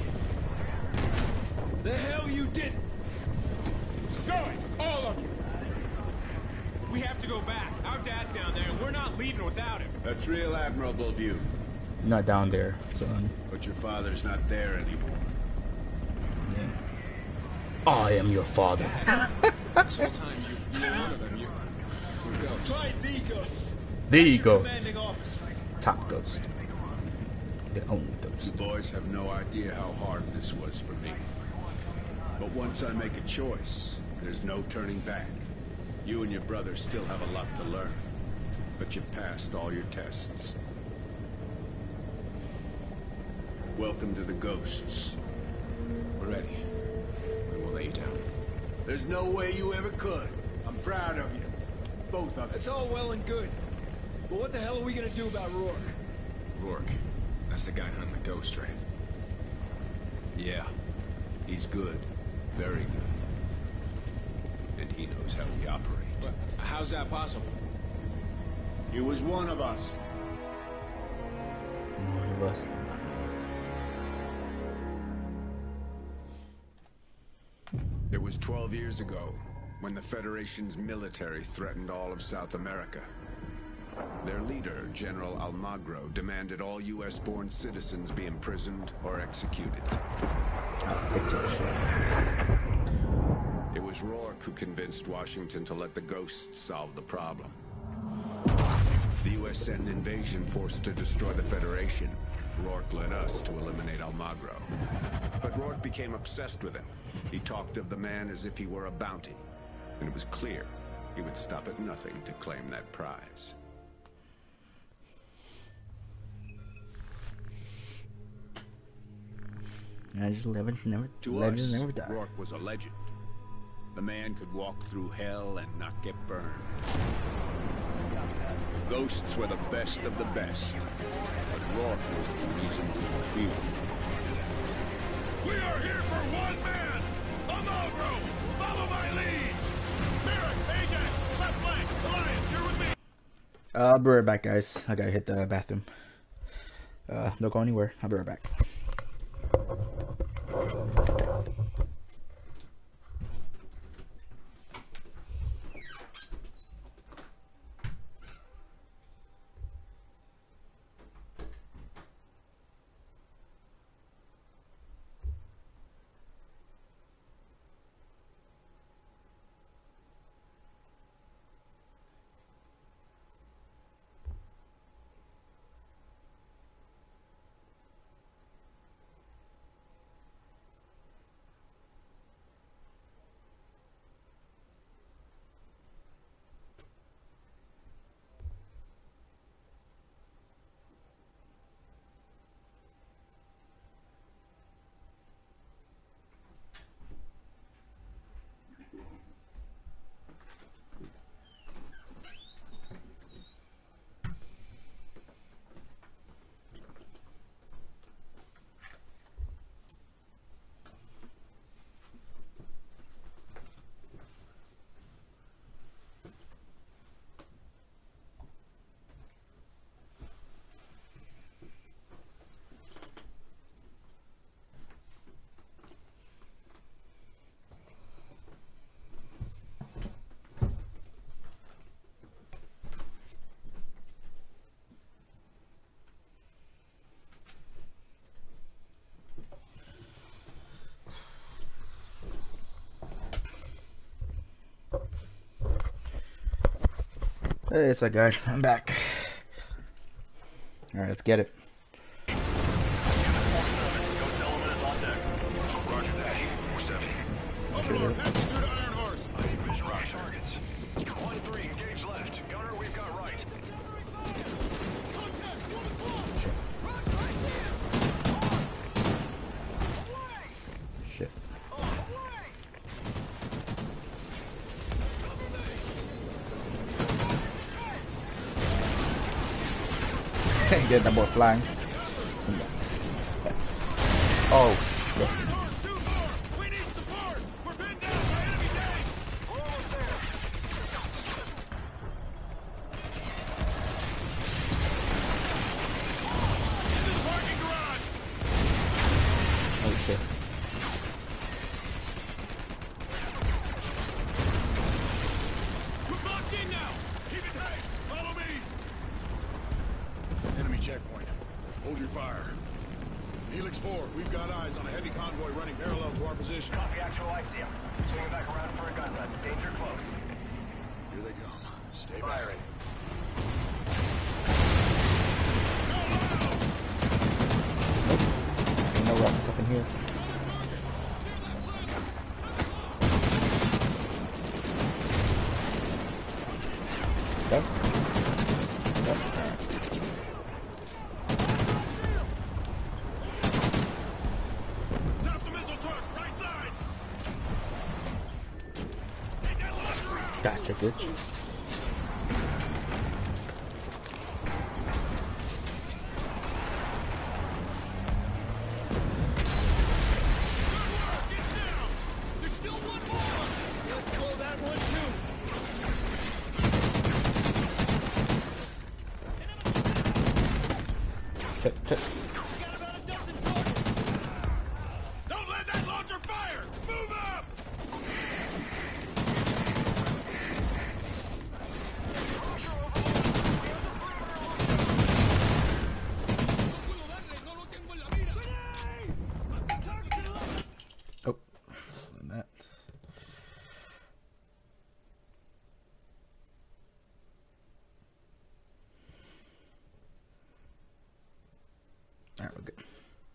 The hell you didn't! Go it! All of you! We have to go back. Our dad's down there, and we're not leaving without him. That's real admirable of you. Not down there, son. But your father's not there anymore. Yeah. I am your father. This whole time you, you were one of them. You, you're ghost. Try the ghost. The That's your ghost. commanding officer. Top ghost. The only ghost. You boys have no idea how hard this was for me. But once I make a choice, there's no turning back. You and your brother still have a lot to learn. But you passed all your tests. Welcome to the Ghosts. We're ready. We won't let you down. There's no way you ever could. I'm proud of you. Both of you. That's all well and good. But what the hell are we gonna do about Rourke? Rourke. That's the guy hunting the ghost, right? Yeah. He's good. Very good. And he knows how we operate. But how's that possible? He was one of us. One of us. It was twelve years ago, when the Federation's military threatened all of South America. Their leader, General Almagro, demanded all U S born citizens be imprisoned or executed. It was Rourke who convinced Washington to let the Ghosts solve the problem. The U S sent an invasion force to destroy the Federation. Rourke led us to eliminate Almagro. But Rourke became obsessed with him. He talked of the man as if he were a bounty. And it was clear he would stop at nothing to claim that prize. Legends never, To legends us, never die. Rourke was a legend. The man could walk through hell and not get burned. Ghosts were the best of the best. But Rourke was the reason we were feared. We are here for one man! Almagro! Follow my lead! Merrick, Ajax, left flank! Elias, you're with me! Uh, I'll be right back, guys. I gotta hit the bathroom. Uh, don't go anywhere. I'll be right back. Hey, what's up, guys? I'm back. Alright, let's get it. Roger that. Four seven. Overlord, pass me through to Iron Horse! Roger. Targets. one three, engage left. Gunner, we've got right. Shit. get that boy flying. Oh, shit. Oh, shit. We're locked in now. Keep it tight. Follow me. Enemy checkpoint. Hold your fire. Helix four, we've got eyes on a heavy convoy running parallel to our position. Copy, actual, I see him. Swinging back around for a gun run. Danger close. Here they come. Stay Firing. Ain't no rockets up in here. Yep. Yep. Alright. Stop the missile truck. Right side. Take that launcher out. Gotcha, bitch. There's still one more. Let's blow that one too. Check, check. Got about a dozen targets. Don't let that launcher fire. Move up. Oh, that. All right, we're good.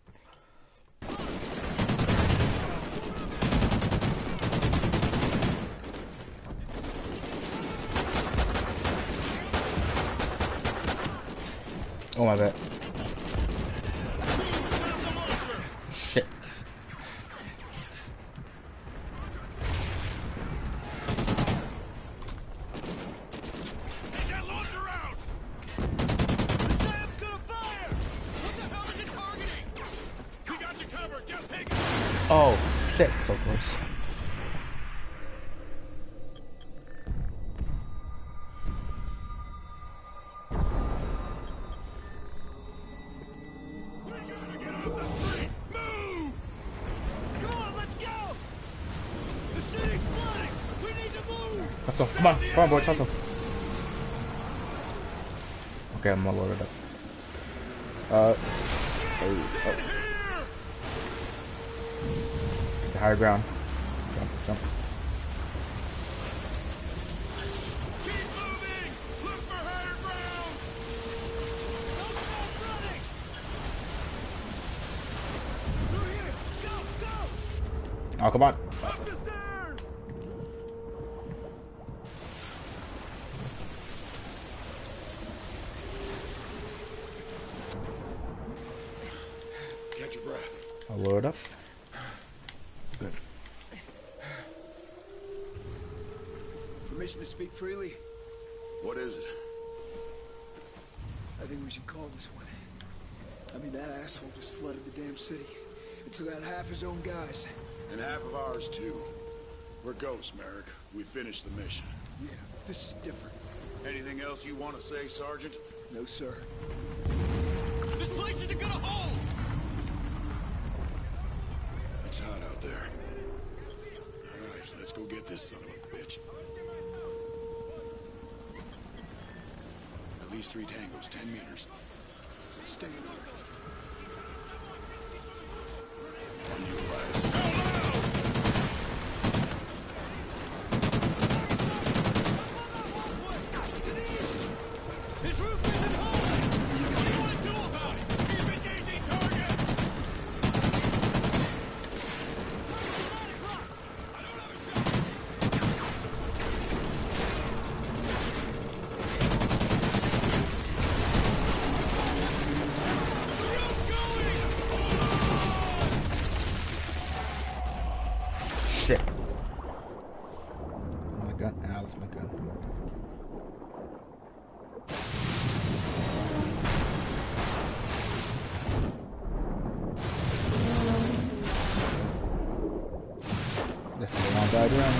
Oh my bad. Shit. Take that launcher out. Sam's gonna fire. What the hell is it targeting? We got you covered. Just take it. Oh, shit, so close. We gotta get off the street. Move. Come on, let's go. The city's flooding. We need to move. Hustle, come on, come on, boys, hustle. Okay, I'm all loaded up. Uh, oh, oh. The higher ground. Jump, jump. Keep moving. Look for higher ground. Don't stop running. Through here. Go, go. Oh, come on. Up the stairs. Catch your breath. I'll load up. Good. Permission to speak freely? What is it? I think we should call this one. I mean, that asshole just flooded the damn city and took out half his own guys. And half of ours, too. We're Ghosts, Merrick. We finished the mission. Yeah, this is different. Anything else you want to say, Sergeant? No, sir. This place isn't gonna hold. It's hot out there. All right, let's go get this son of a bitch. At least three tangos, ten meters. Stay alert. On your rise. This roof isn't holding. What do you want to do about it? Keep engaging targets. I don't have a shot. The roof's going. Shit. Oh my gun. Ah, that's my gun. Definitely not a bad run.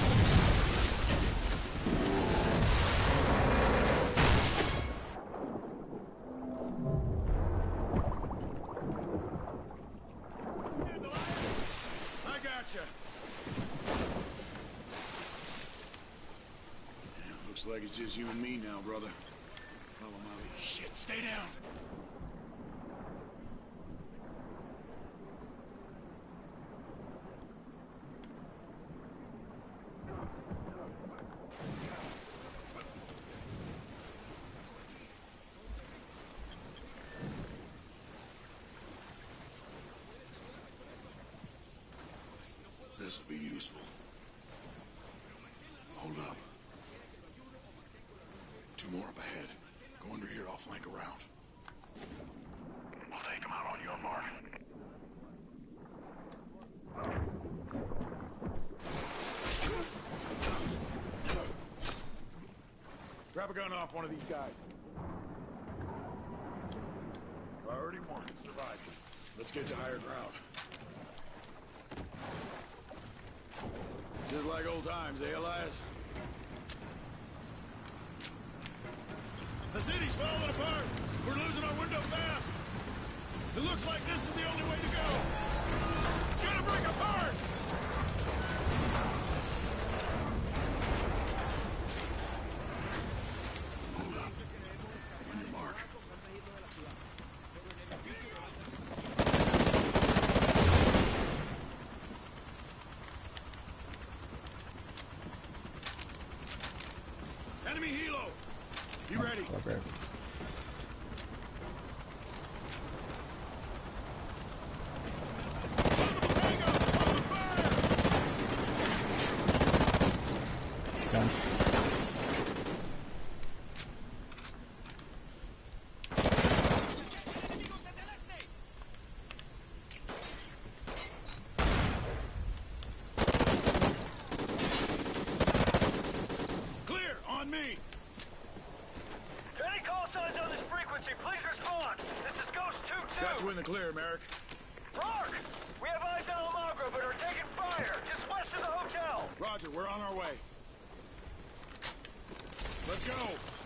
I gotcha. Yeah, looks like it's just you and me now, brother. Follow my lead. Shit, stay down. This'll be useful. Hold up. Two more up ahead. Go under here, I'll flank around. We'll take them out on your mark. Grab a gun off one of these guys. Priority one, survive. Let's get to higher ground. Just like old times, eh, Elias? The city's falling apart! We're losing our window fast! It looks like this is the only way to go! It's gonna break apart! Hold up. On your mark. Enemy helo! You ready? Okay. Done. Clear! On me! Any call signs on this frequency, please respond. This is Ghost two two. Got you in the clear, Merrick. Rourke! We have eyes on Almagro, but are taking fire, just west of the hotel. Roger, we're on our way. Let's go!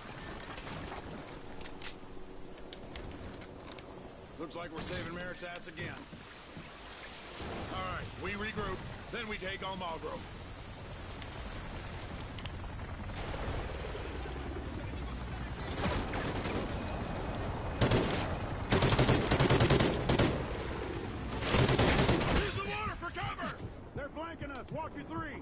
Looks like we're saving Merrick's ass again. Alright, we regroup, then we take Almagro. Use the water for cover! They're flanking us, Walker three!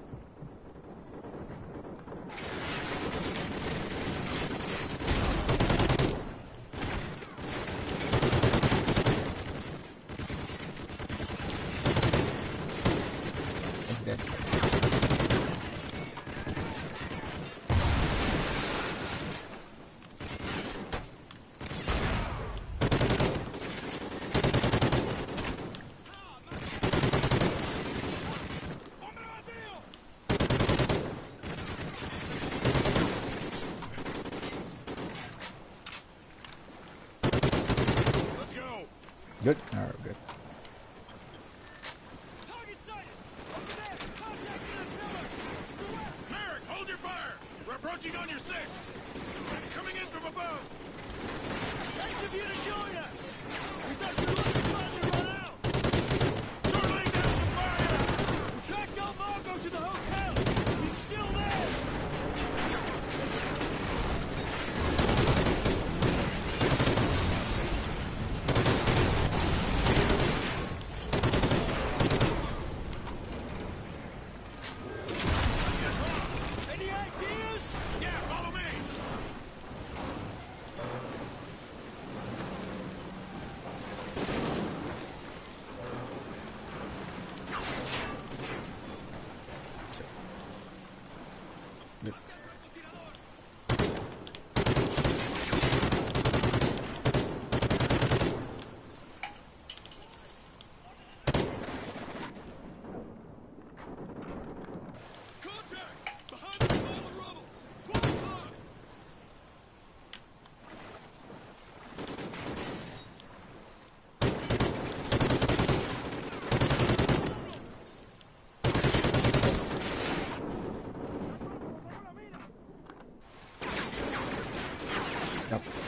That's good. Let's go! Good. All right, good. Merrick, hold your fire! We're approaching on your six! Coming in from above! Nice of you to join us! We thought you were looking fun to run out! Start laying down some fire! We tracked Almagro to the hotel! He's still there! Any ideas? Yeah, follow me!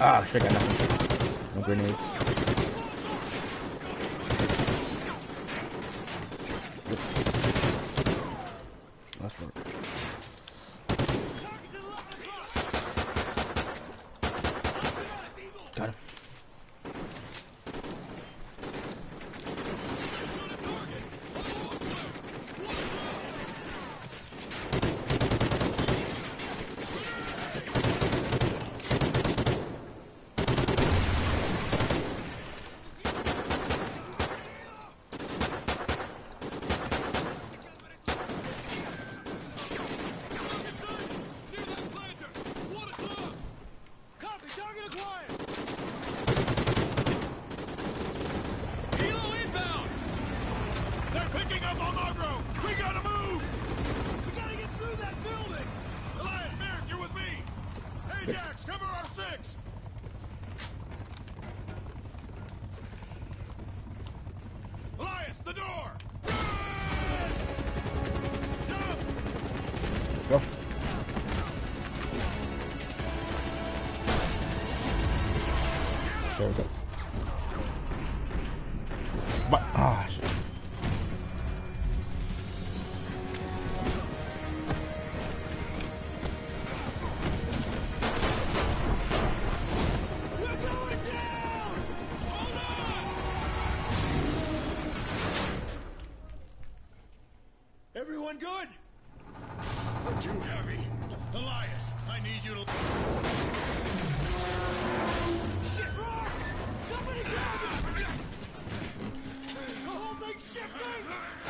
Ah, shit, I got nothing. No grenades. Last one. Got him. Go. There we go. But, ah, shit. Everyone good? We're too heavy. Elias, I need you to... Shit, Rock! Somebody grab him! The whole thing's shifting!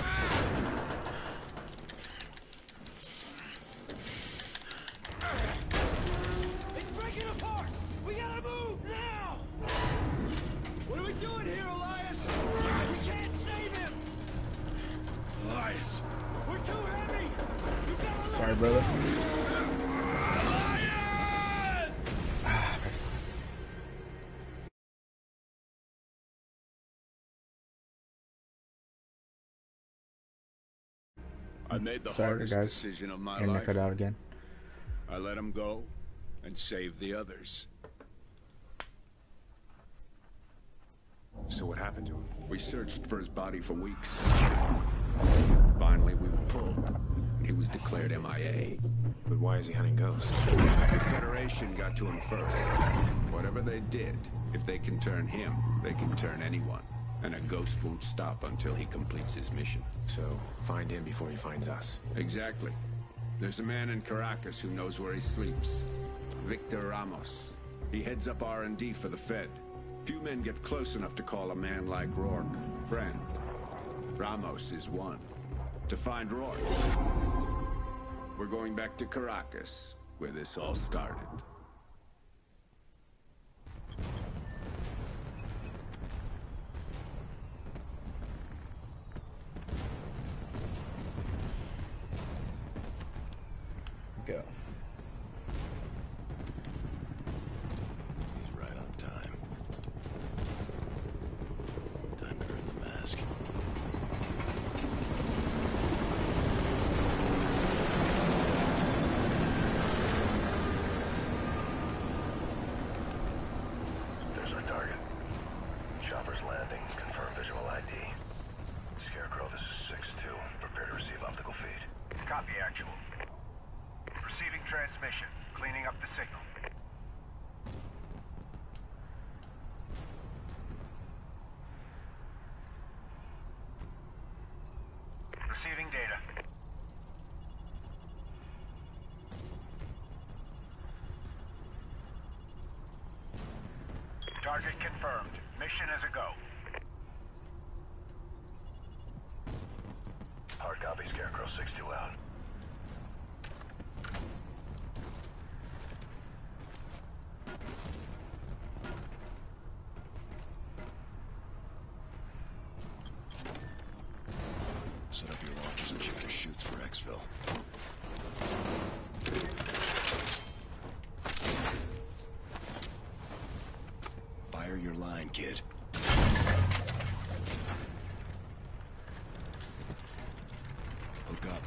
It's breaking apart! We gotta move now! What are we doing here, Elias? We can't save him! Elias! We're too heavy! You gotta... Sorry, brother. I made the Sorry, hardest guys. decision of my And I life. cut out again. I let him go and saved the others. So what happened to him? We searched for his body for weeks. Finally, we were pulled. He was declared M I A. But why is he hunting ghosts? The Federation got to him first. Whatever they did, if they can turn him, they can turn anyone. And a ghost won't stop until he completes his mission. So, find him before he finds us. Exactly. There's a man in Caracas who knows where he sleeps. Victor Ramos. He heads up R and D for the Fed. Few men get close enough to call a man like Rourke friend. Ramos is one. To find Rourke, we're going back to Caracas, where this all started. Go. He's right on time. Time to earn the mask. There's our target. Chopper's landing. Confirm visual I D. Scarecrow, this is six two. Prepare to receive optical feed. Copy, actual. Receiving transmission. Cleaning up the signal. Receiving data. Target confirmed. Mission is a go. Hard copy, Scarecrow, six two out. Set up your launchers and check your chutes for exfil. Fire your line, kid. Hook up.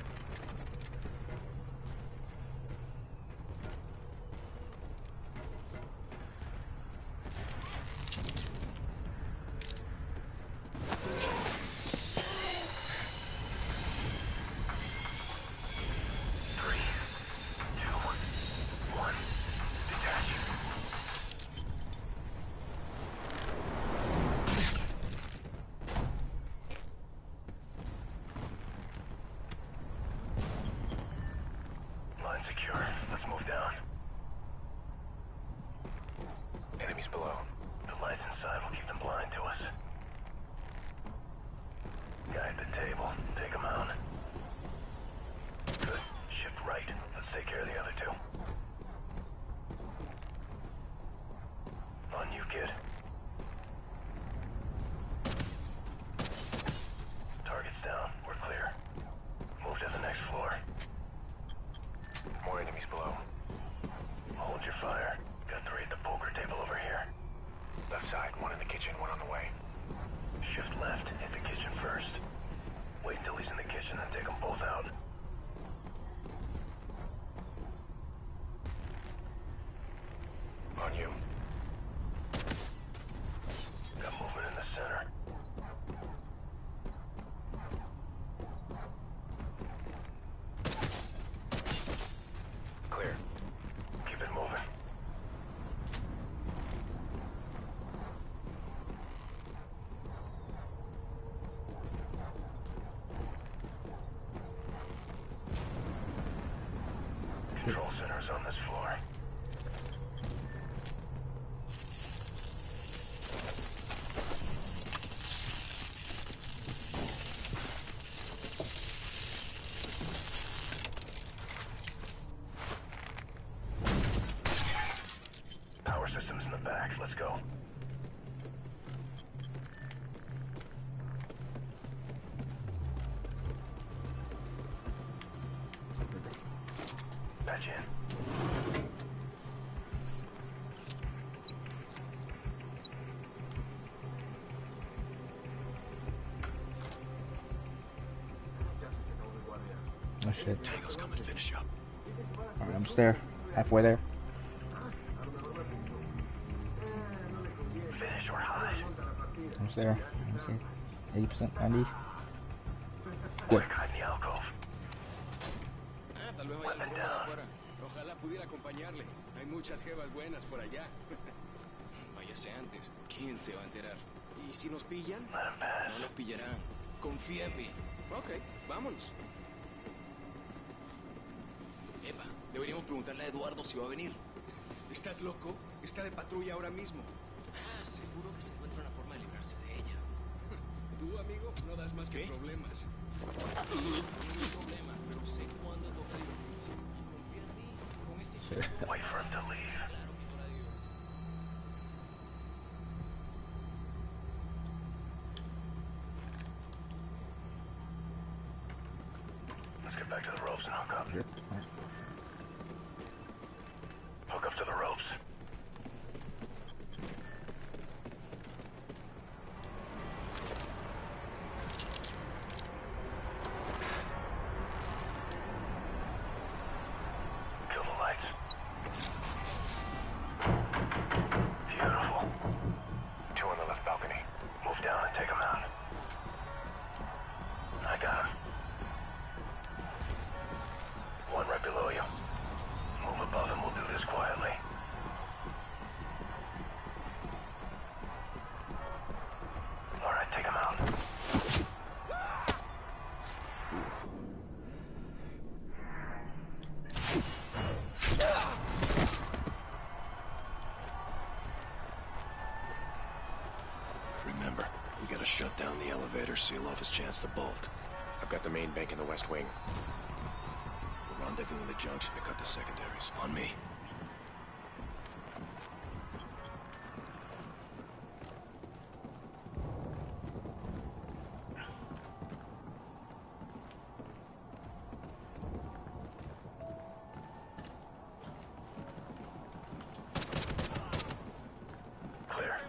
control center is on this floor. Power system's in the back. Let's go. Patch in. Oh shit. Tango's coming to finish up. Alright, I'm just there. Halfway there. Finish or hide. I'm just there. Let me see. eighty percent, ninety. Good. Hide in the alcove. Ah, tal vez vaya algún de afuera. Ojalá pudiera acompañarle. Hay muchas jevas buenas por allá. Váyase antes. ¿Quién se va a enterar? ¿Y si nos pillan? No nos pillarán. Confía en mí. Ok, vámonos. Epa, deberíamos preguntarle a Eduardo si va a venir. ¿Estás loco? Está de patrulla ahora mismo. Ah, seguro que se encuentra una forma de librarse de ella. Tú, amigo, no das más que problemas. No hay problema, pero sé cuándo toca divertirse. Y confía en mí con ese... Wait for him to leave. Let's get back to the ropes and hook up. Yep. Hook up to the ropes. Kill the lights. Beautiful. Two on the left balcony. Move down and take them out. I got him. One right below you. Move above and we'll do this quietly. All right, take him out. Remember, we gotta shut down the elevator, seal off his chance to bolt. I've got the main bank in the West Wing. We'll rendezvous in the junction to cut the secondaries. On me. Clear.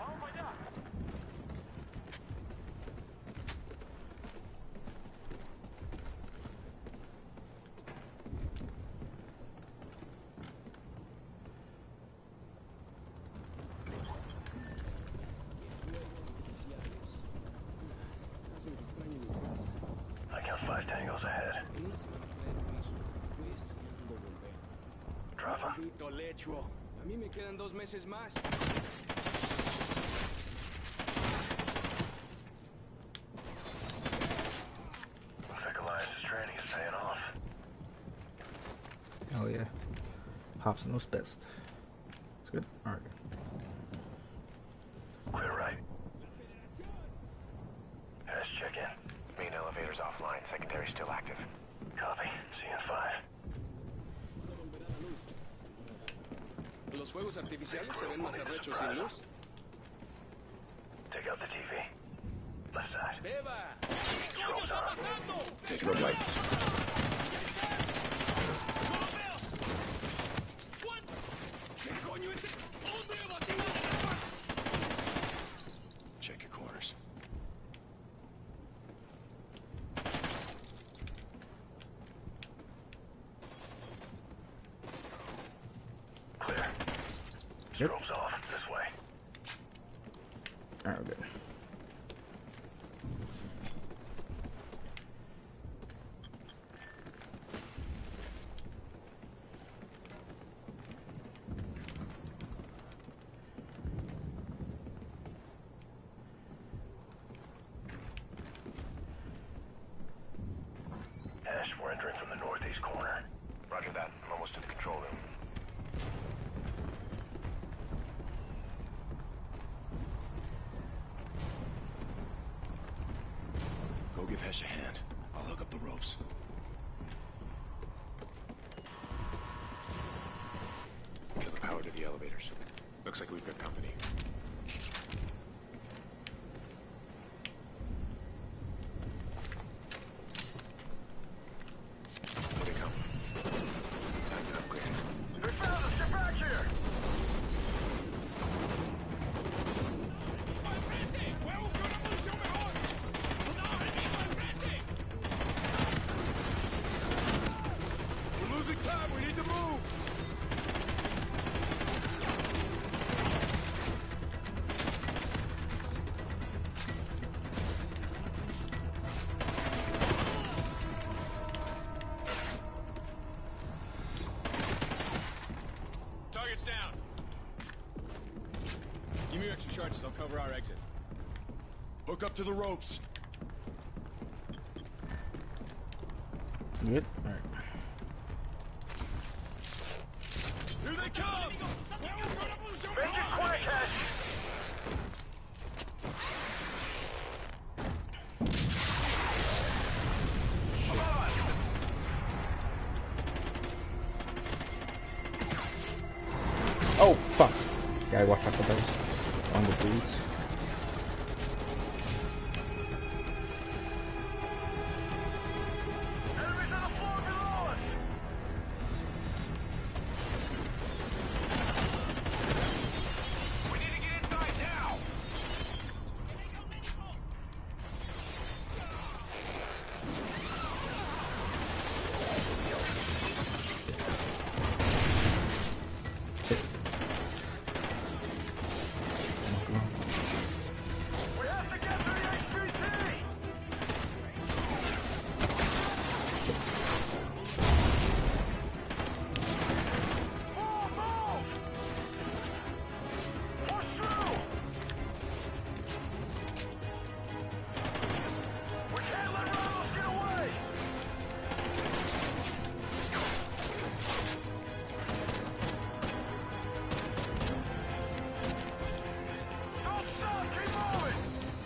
I count five tangos ahead. Drop him. Maldito lechuo. A mí me quedan dos meses más. Looks like Alliance's training is paying off. Oh yeah. Hobson knows best. It's good. Alright. Clear right. Pass check in. Main elevator's offline. Secondary still active. Copy. See you in five. Los fuegos artificiales se ven más arrechos sin luz. Take out the T V. Left side. ¡Beba! Scrolls on. Take the lights. Check your corners. Clear. Yep. Strobes off. This way. Alright, good. Ash, we're entering from the northeast corner. Roger that. I'm almost elevators. Looks like we've got company. Here they come. Time to upgrade. They found us! Get back here! We're losing time. We need to move. Target's down. Give me your extra charges. I'll cover our exit. Hook up to the ropes. Good. All right. Here they come! Make it quick, Hesh! Come on! Oh fuck! Gotta watch out for those on the boots. Enemies on the floor below us! We need to get inside now! Shit. We have to get to the H B T! Move, move! Push through! We can't let Ramos get away! Don't stop! Keep moving!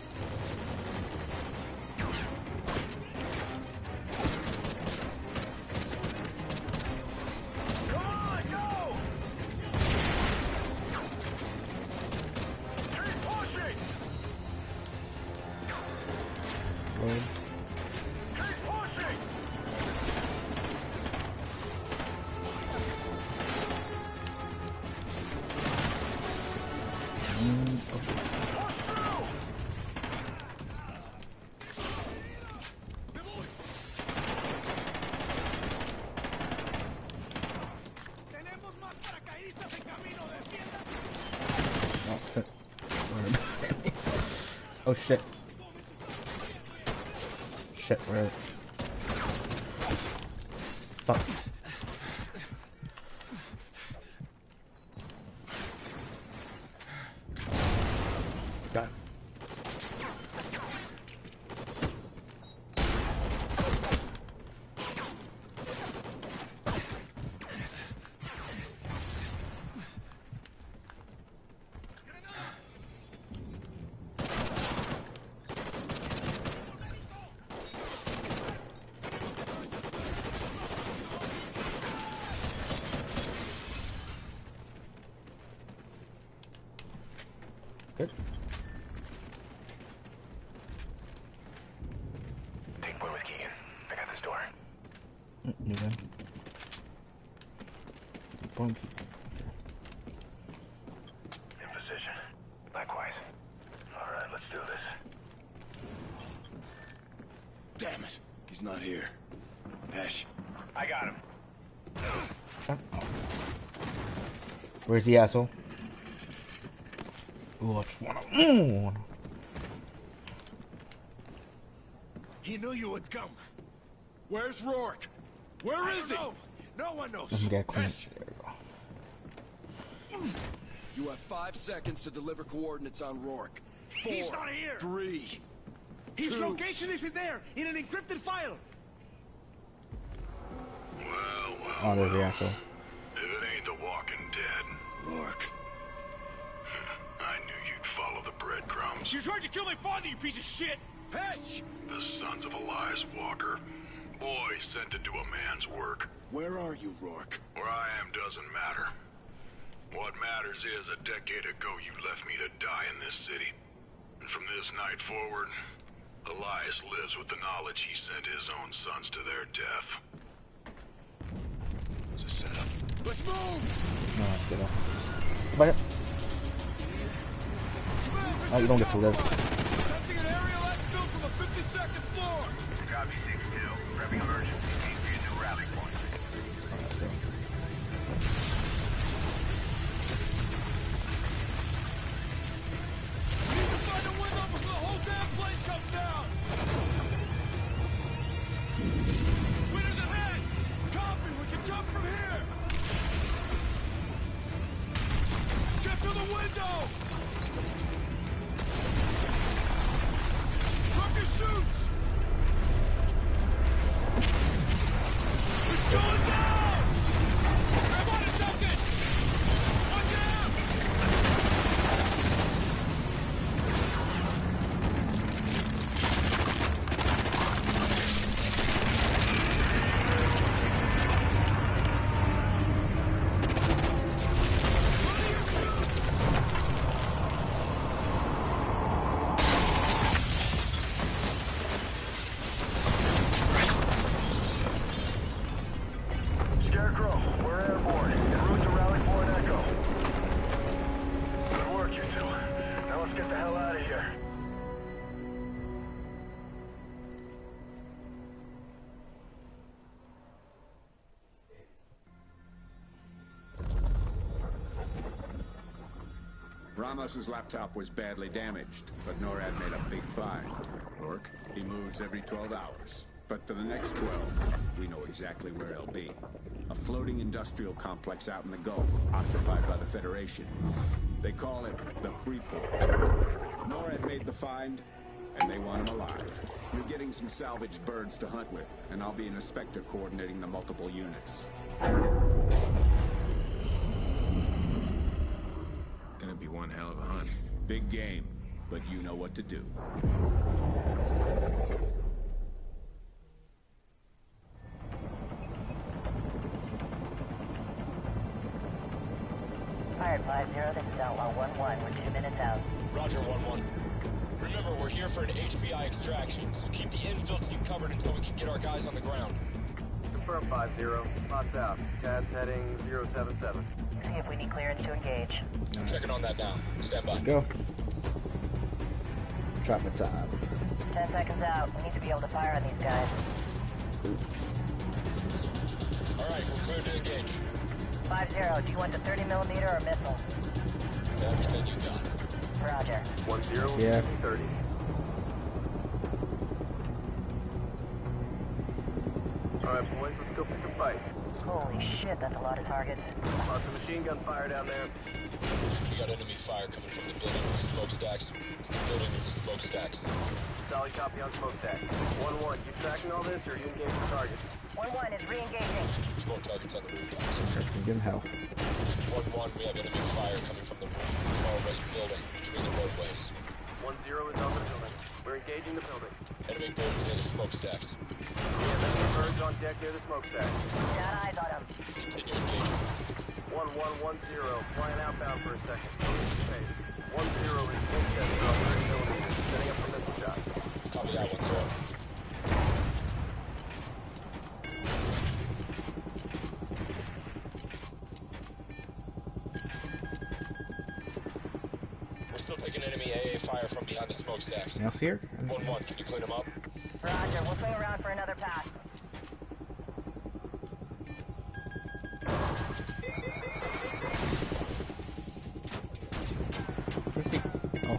Come on, go! Keep pushing! Load. Keep pushing! Mm, oh shit. Push through! Tenemos más paracaidistas en camino. Oh shit. Oh shit. Shit, where? Fuck. Got him. Good. Take point with Keegan. I got this door. Mm, you done? Boom. In position. Likewise. All right, let's do this. Damn it. He's not here. Hesh. I got him. Where's the asshole? Ooh, I just wanna. Mm. He knew you would come. Where's Rourke? Where I is don't he? know. No one knows. Let me get clean. Hesh. There we go. You have five seconds to deliver coordinates on Rourke. Four, He's not here. Three. His two. location isn't there in an encrypted file. Well, well, Oh, there's the well. asshole. If it ain't the Walking Dead, Rourke. I knew you'd follow the breadcrumbs. You tried to kill my father, you piece of shit. Hesh! The sons of Elias Walker. Boy sent to do a man's work. Where are you, Rourke? Where I am doesn't matter. What matters is, a decade ago you left me to die in this city. And from this night forward, Elias lives with the knowledge he sent his own sons to their death. It's a setup. Let's move! No, let's get off. But oh, you don't get to live. Attempting an aerial exfil from the fifty-second floor. Copy six two. Prepping emergency. Need for your new rally point. We need to find a window before the whole damn place comes down. Windows ahead. Copy. We can jump from here. Get through the window. Drop your chutes! It's going down! Grab on a second! Watch out! Scarecrow, we're airborne. En route to Rally Point Echo. Good work, you two. Now let's get the hell out of here. Ramos's laptop was badly damaged, but NORAD made a big find. Rourke? He moves every twelve hours. But for the next twelve, we know exactly where he'll be. A floating industrial complex out in the Gulf, occupied by the Federation. They call it the Freeport. NORAD made the find, and they want him alive. You're getting some salvaged birds to hunt with, and I'll be an inspector coordinating the multiple units. Gonna be one hell of a hunt. Big game, but you know what to do. Fired five zero, this is Outlaw one one. We're two minutes out. Roger, one one. Remember, we're here for an H P I extraction, so keep the infill team covered until we can get our guys on the ground. Confirm five zero. Spots out. C A D's heading zero seven seven. See if we need clearance to engage. I'm checking on that now. Stand by. Go. Traffic time. Ten seconds out. We need to be able to fire on these guys. Alright, we're cleared to engage. five zero, do you want the thirty millimeter or missiles? Everything you got. Roger. one zero, Yeah. thirty. Alright, boys, let's go pick a fight. Holy shit, that's a lot of targets. Lots of machine gun fire down there. We got enemy fire coming from the building with the smokestacks. It's the building with the smokestacks. Solid copy on smokestack. one one, you tracking all this, or are you engaging the target? one one is re-engaging. There's more targets on the rooftops. Give him hell. one one, we have enemy fire coming from the roof of the far west building between the roadways. one zero is on the building. We're engaging the building. Enemy birds near the smokestacks. We have enemy birds on deck near the smokestack. Got eyes on them. Continue engaging. one one one zero, flying outbound for a second. Space. one zero is smokestack on thirty millimeters, setting up for missile shots. Copy that, one zero. We're still taking enemy A A fire from behind the smokestacks. Anything else here? one one, can you clean them up? Roger, we'll swing around for another pass. Where's he? Oh.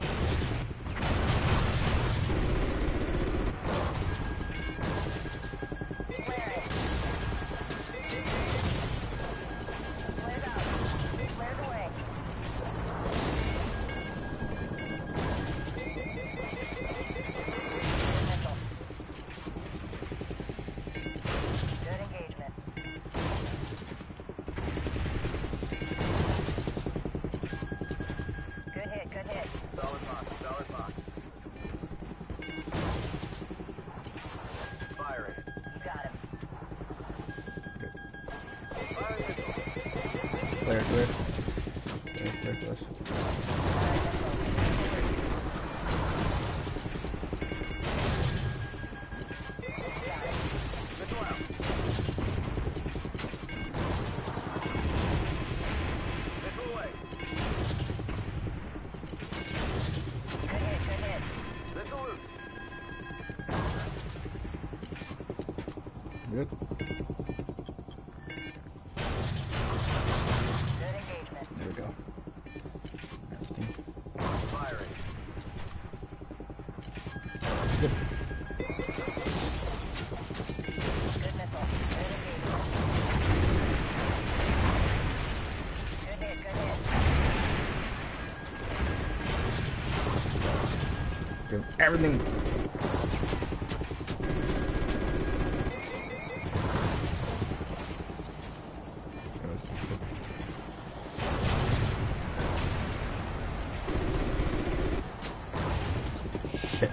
Clear, clear. Very close. Good. There we go. Everything. Firing. Good. Good missile. Good hit, good hit. Give everything. Shit.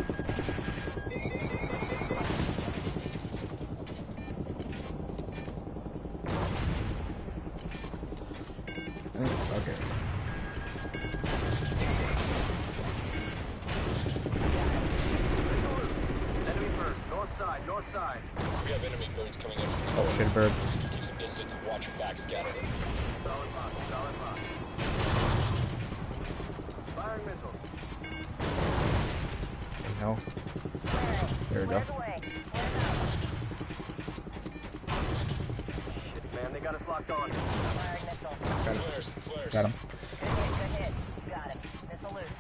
Okay. Enemy first. North side. North side. We have enemy birds coming in from the Oh north. shit, bird. Keep some distance and watch your back scatter. Solid box. Solid box. Firing missiles. No. There we go. Where's away? Shit, man. They got us locked on. Firing missile. Got him. Flares, flares. Got him. Good hit, good hit. Got him. Missile loose.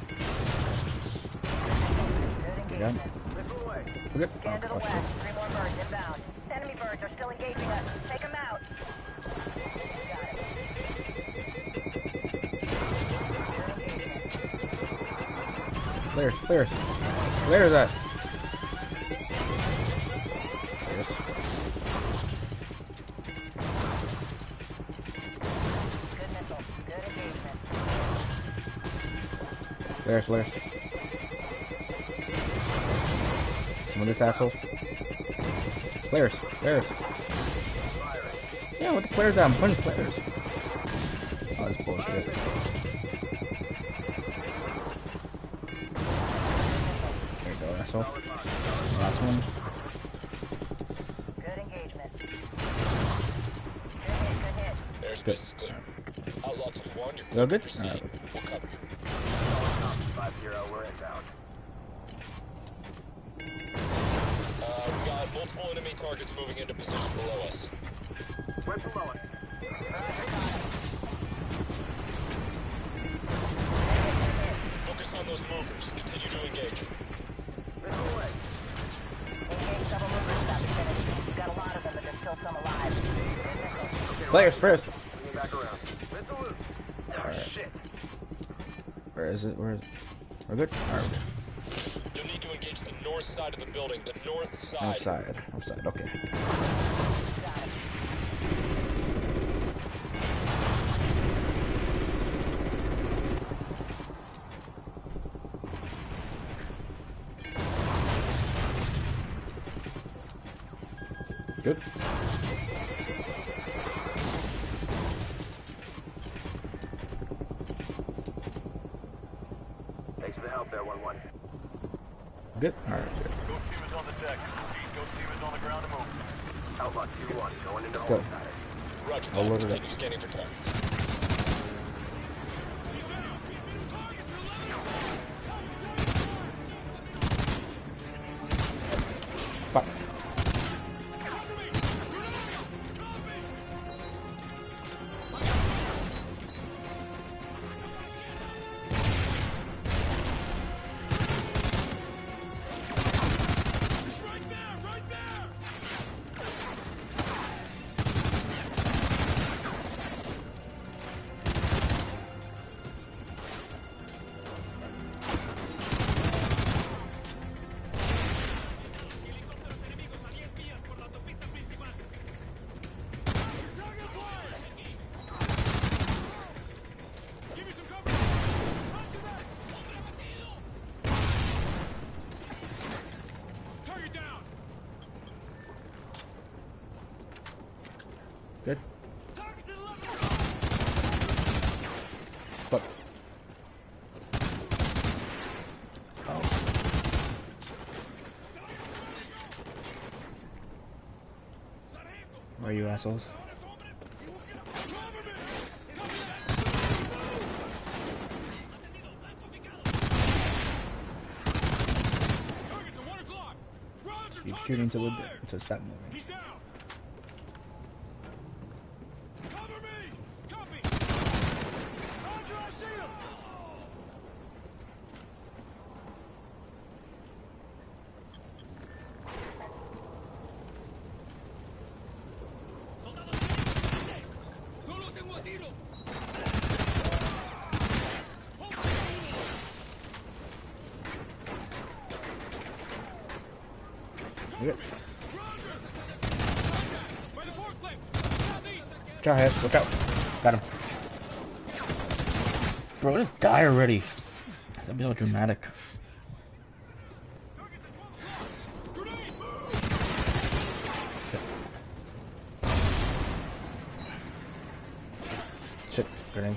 Good We got him. engagement. Missile away. We're good. Scan to the Oh, west. shit. Three more birds inbound. Enemy birds are still engaging us. Take them out. Got it. Good engagement. Flares, flares. Where is that? Yes. Good missile. Good engagement. Flares, flares. Some of this asshole. Flares, flares. Yeah, what the flares at? I'm punching flares. Oh, that's bullshit. There you go, asshole. Last one. Good engagement. Good hit, good hit. Airspace is clear. Outlaw two one, you're You clear all to good? proceed. Alright. We'll cover you. five zero. We're inbound. Uh, we got multiple enemy targets moving into position below us. Right below us. Focus on those movers. Continue to engage. Missile away. Engage double movers about to finish. We've got a lot of them, but there's still some alive. Good missile. Flares first. Bringing back around. Missile loose. Oh, Alright. shit. Where is it? Where is it? We're good? Alright, we're good. You'll need to engage the north side of the building. The north side. North side. North side, okay. Got it. Good. Thanks for the help there, one one. Good? Alright, good. Ghost team is on the deck. Repeat, Ghost team is on the ground to move. Outlaw two one. Going into Let's go. homicide. Roger All that. over Continue scanning for targets. Fuck. Fuck. Oh. Where are you assholes? Keep shooting until it, until it stops moving. Good. Watch out, Hess. Watch out. Got him. Bro, just die already. That'd be so dramatic. Shit. Shit. Grenade.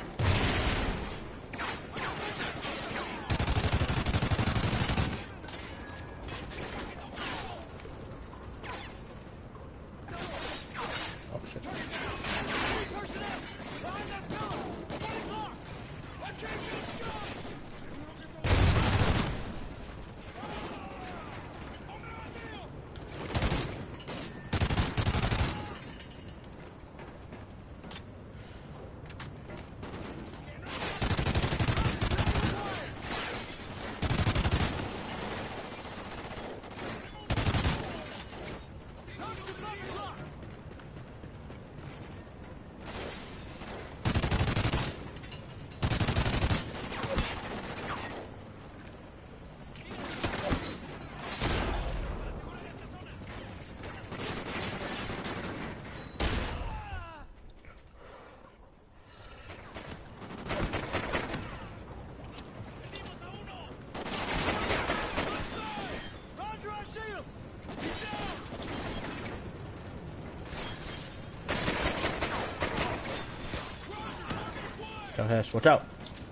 Watch out, Hess. Watch out.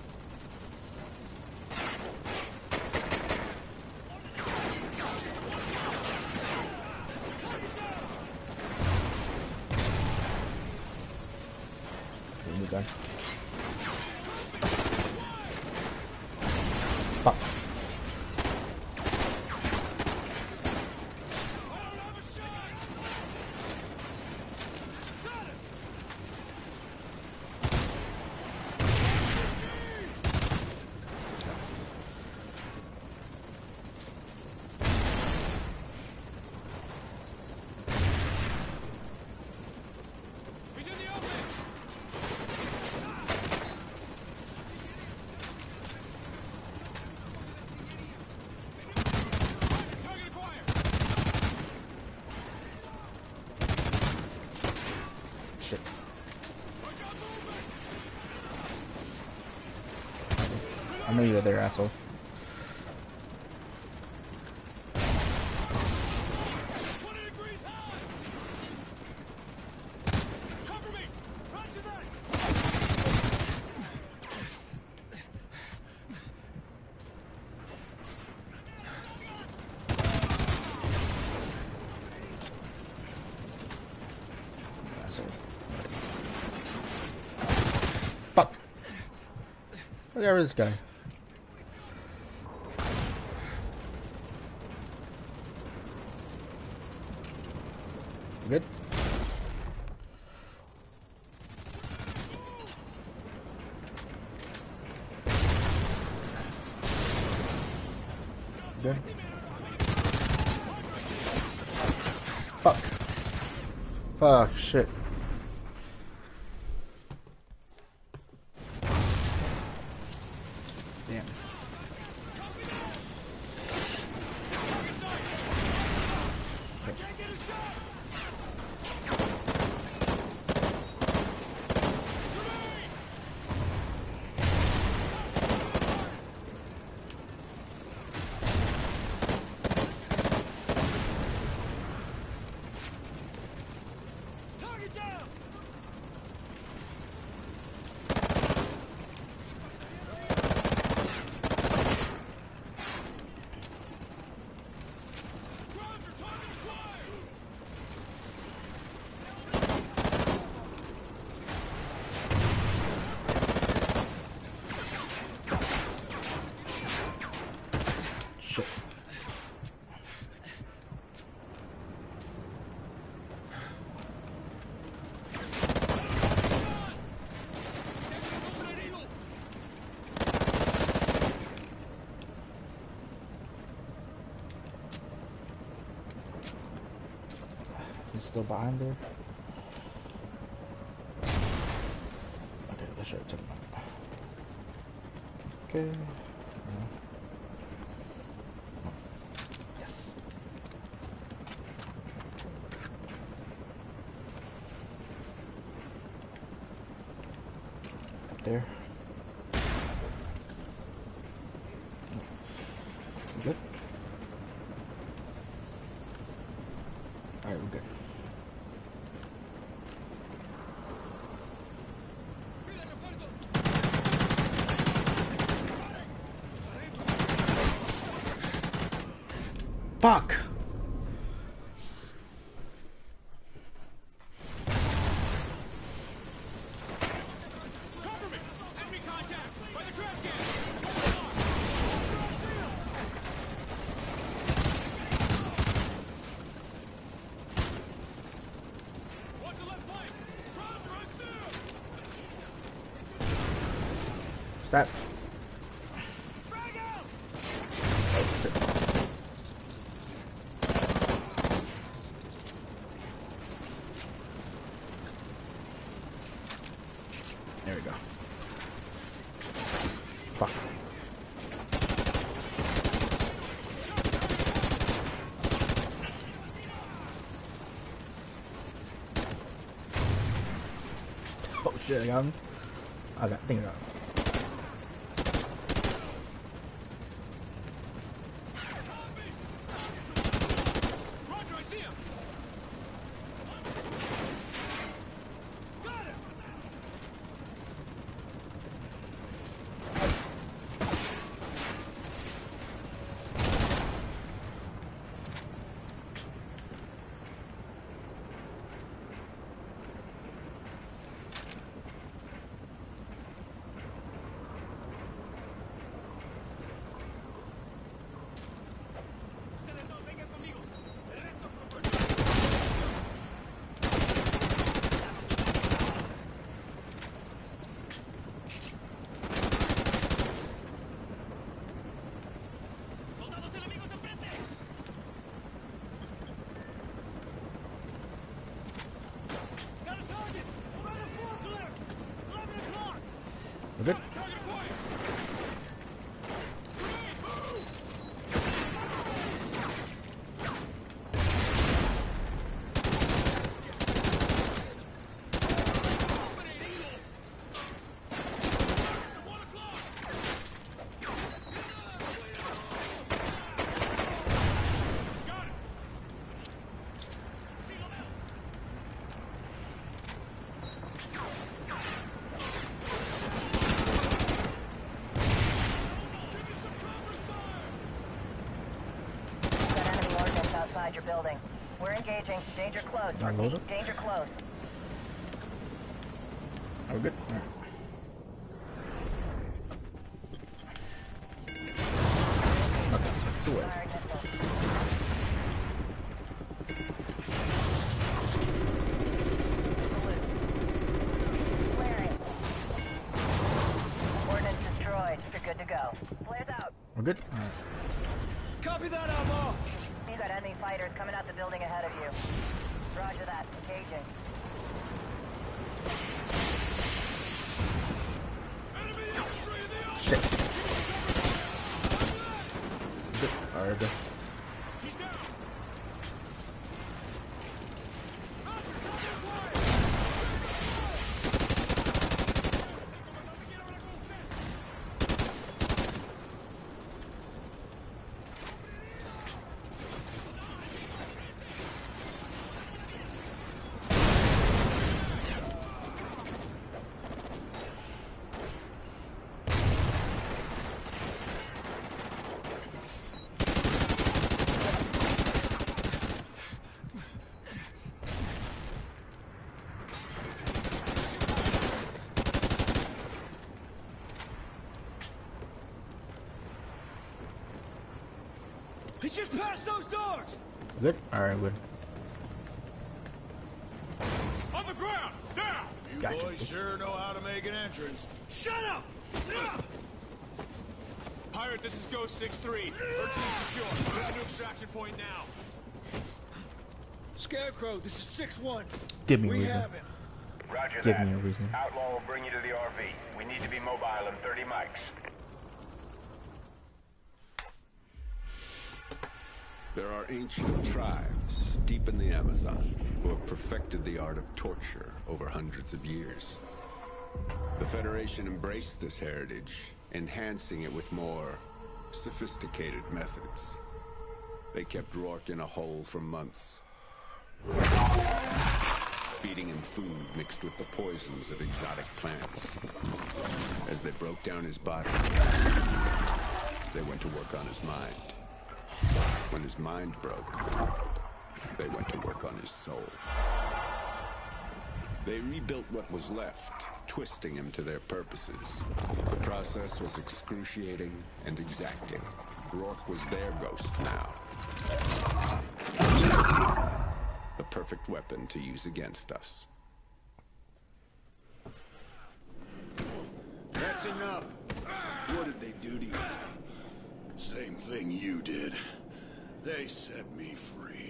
Here we go. Fuck. Shit. I know you're there, asshole. Fuck. Look at this guy. Good. Good. Fuck. Fuck, shit. Damn. still behind there. Okay, let's try to check them out. Okay. No. Yes. Up there. Good. Alright, we're good. Fuck! Cover me! Enemy contact! By the trash can! Watch the left flank! Roger, I see him! Stop. Frag out! Oh, shit. There we go. Fuck. Oh shit, I got him. I got, I think I got him. Roger, I see him! Got him! Got a target! Right at four clear! eleven o'clock! We're good. Target acquired! Grenade, move! One o'clock! Got it! See them out! Got enemy ordnance outside your building. We're engaging. Danger close. Not Repeat, loaded? danger close. Are we good? Alright. Okay, so away. Firing missile. Salute. Flaring. Ordnance destroyed. You're good to go. Flares out. We're good? Alright. Copy that, Outlaw! You got enemy fighters coming out the building ahead of you. Roger that. Engaging. Enemy infantry in the open! Shit. Good. Alright, good. He's down! He's just past those doors! Good? Alright, good. On the ground! Now! You Gotcha. boys sure know how to make an entrance. Shut up! Pirate, this is Ghost six three. Urgently secure. Move to extraction point now. Scarecrow, this is six one. Give me a we reason. have him. Roger Give that. me a reason. Outlaw will bring you to the R V. We need to be mobile in thirty mics. There are ancient tribes deep in the Amazon who have perfected the art of torture over hundreds of years. The Federation embraced this heritage, enhancing it with more sophisticated methods. They kept Rourke in a hole for months, feeding him food mixed with the poisons of exotic plants. As they broke down his body, they went to work on his mind. When his mind broke, they went to work on his soul. They rebuilt what was left, twisting him to their purposes. The process was excruciating and exacting. Rourke was their ghost now. The perfect weapon to use against us. That's enough. What did they do to you? Same thing you did. They set me free.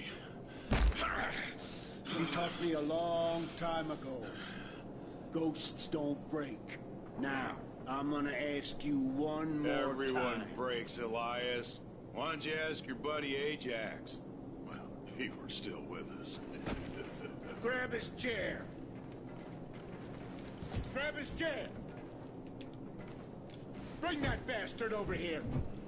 You taught me a long time ago. Ghosts don't break. Now, I'm gonna ask you one more Everyone time. breaks, Elias. Why don't you ask your buddy Ajax? Well, he were still with us. Grab his chair. Grab his chair. Bring that bastard over here.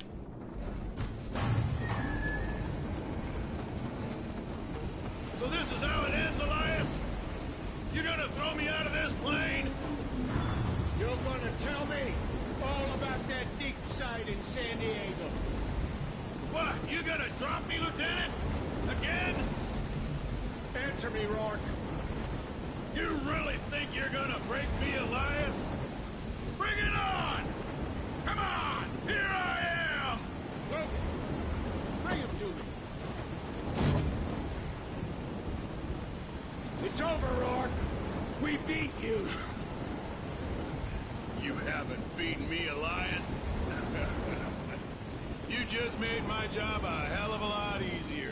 So this is how it ends, Elias? You gonna throw me out of this plane? You're gonna tell me all about that dig site in San Diego. What? You gonna drop me, Lieutenant? Again? Answer me, Rourke. You really think you're gonna break me, Elias? Bring it on! Come on! Here I am! Logan, bring him to me. It's over, Rourke. We beat you. You haven't beaten me, Elias. You just made my job a hell of a lot easier.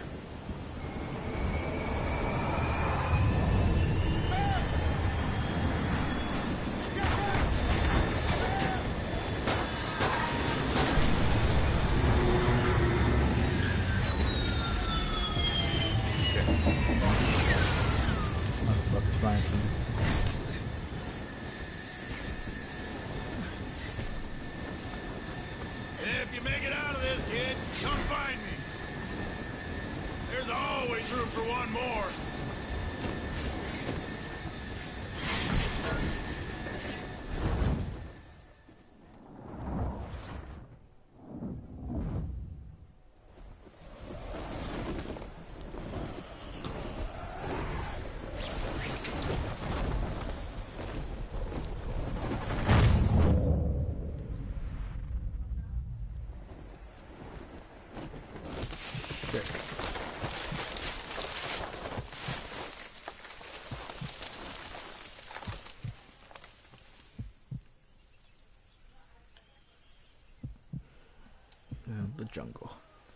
If you make it out of this, kid, come find me. There's always room for one more. The jungle.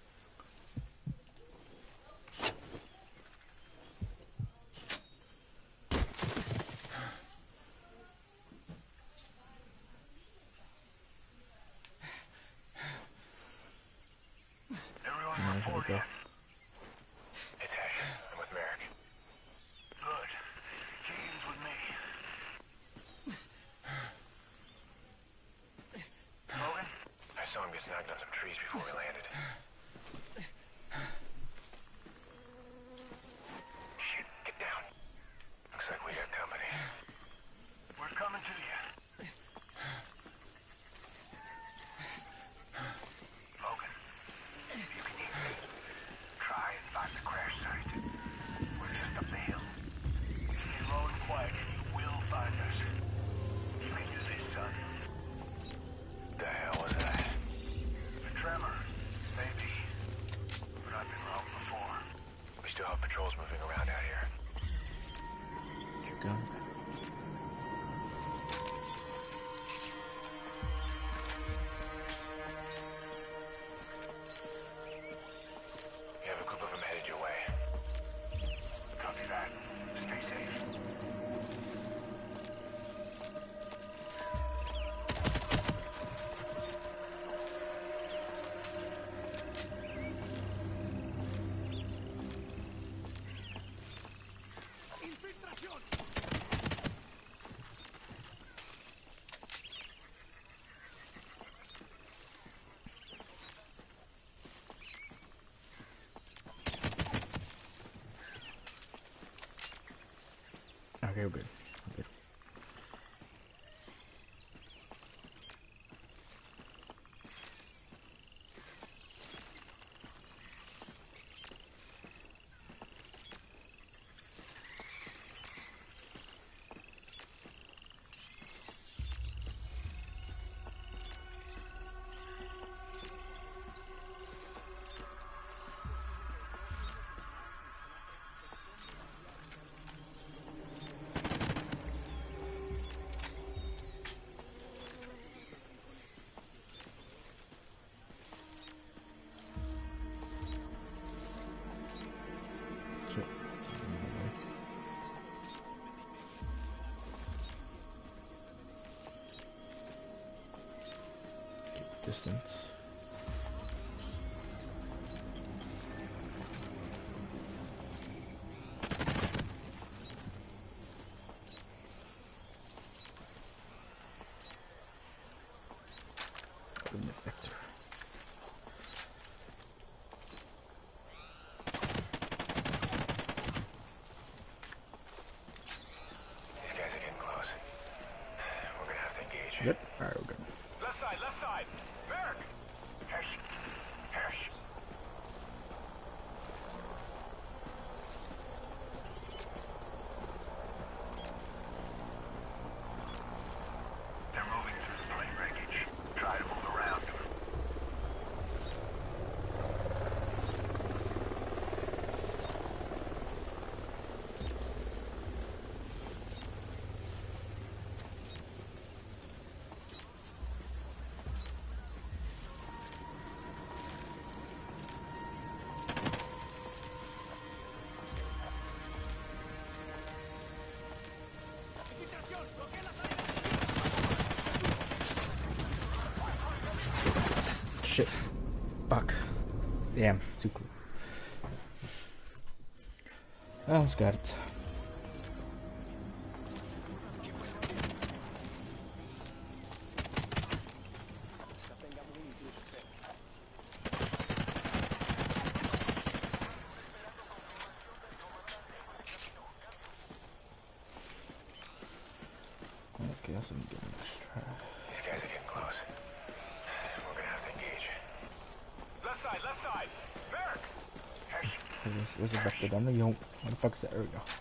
Everyone report in. It's Ash. I'm with Merrick. Good. Keegan's with me. Logan? I saw him get snagged on some trees before we landed. Shit, get down. Looks like we got company. We're coming to you. Logan, if you can hear me, try and find the crash site. We're just up the hill. Stay low and quiet and you will find us. You can do this, son. The hell was that? A tremor. Maybe. But I've been wrong before. We still have patrols moving around out here. You got it. You have a group of them headed your way. Okay, we're good. We're good. Shit. Keep distance. Bring it back to her. These guys are getting close. We're gonna have to engage. Yep. Alright, we're good. Left side, left side! Merrick! Hirsch! Hirsch! They're moving through the plane wreckage. Try to move around. Shit. Fuck. Damn, too close. I almost got it. Okay, that's what I'm getting extra. These guys are getting close. We're gonna have to engage. Left side, left side! Merrick! Hirsch! Where's, where's the vector down there? You don't. Where the fuck is that? There we go.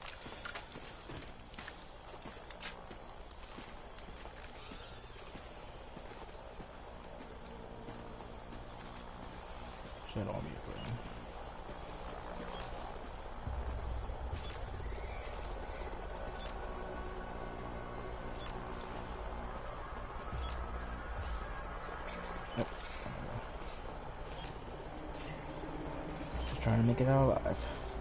Shit on me, bro. Yep. Just trying to make it out alive.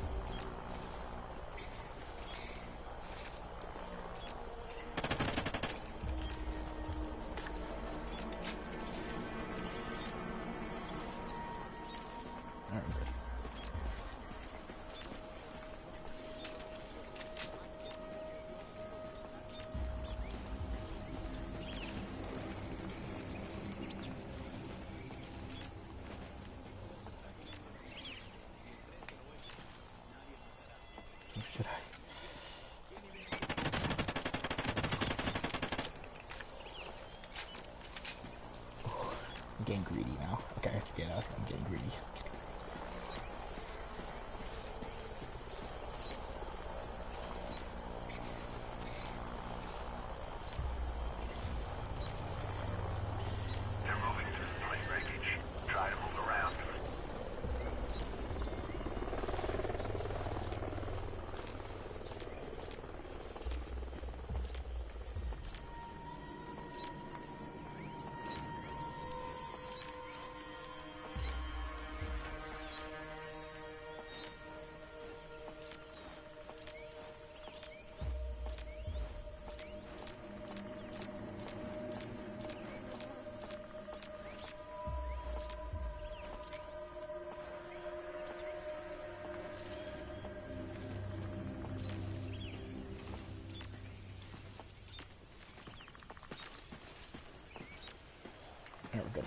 Alright, good. Or should I? Oh, I'm getting greedy now. Okay, yeah, I'm getting greedy. They're moving through the plane wreckage. Try to move around. There we go.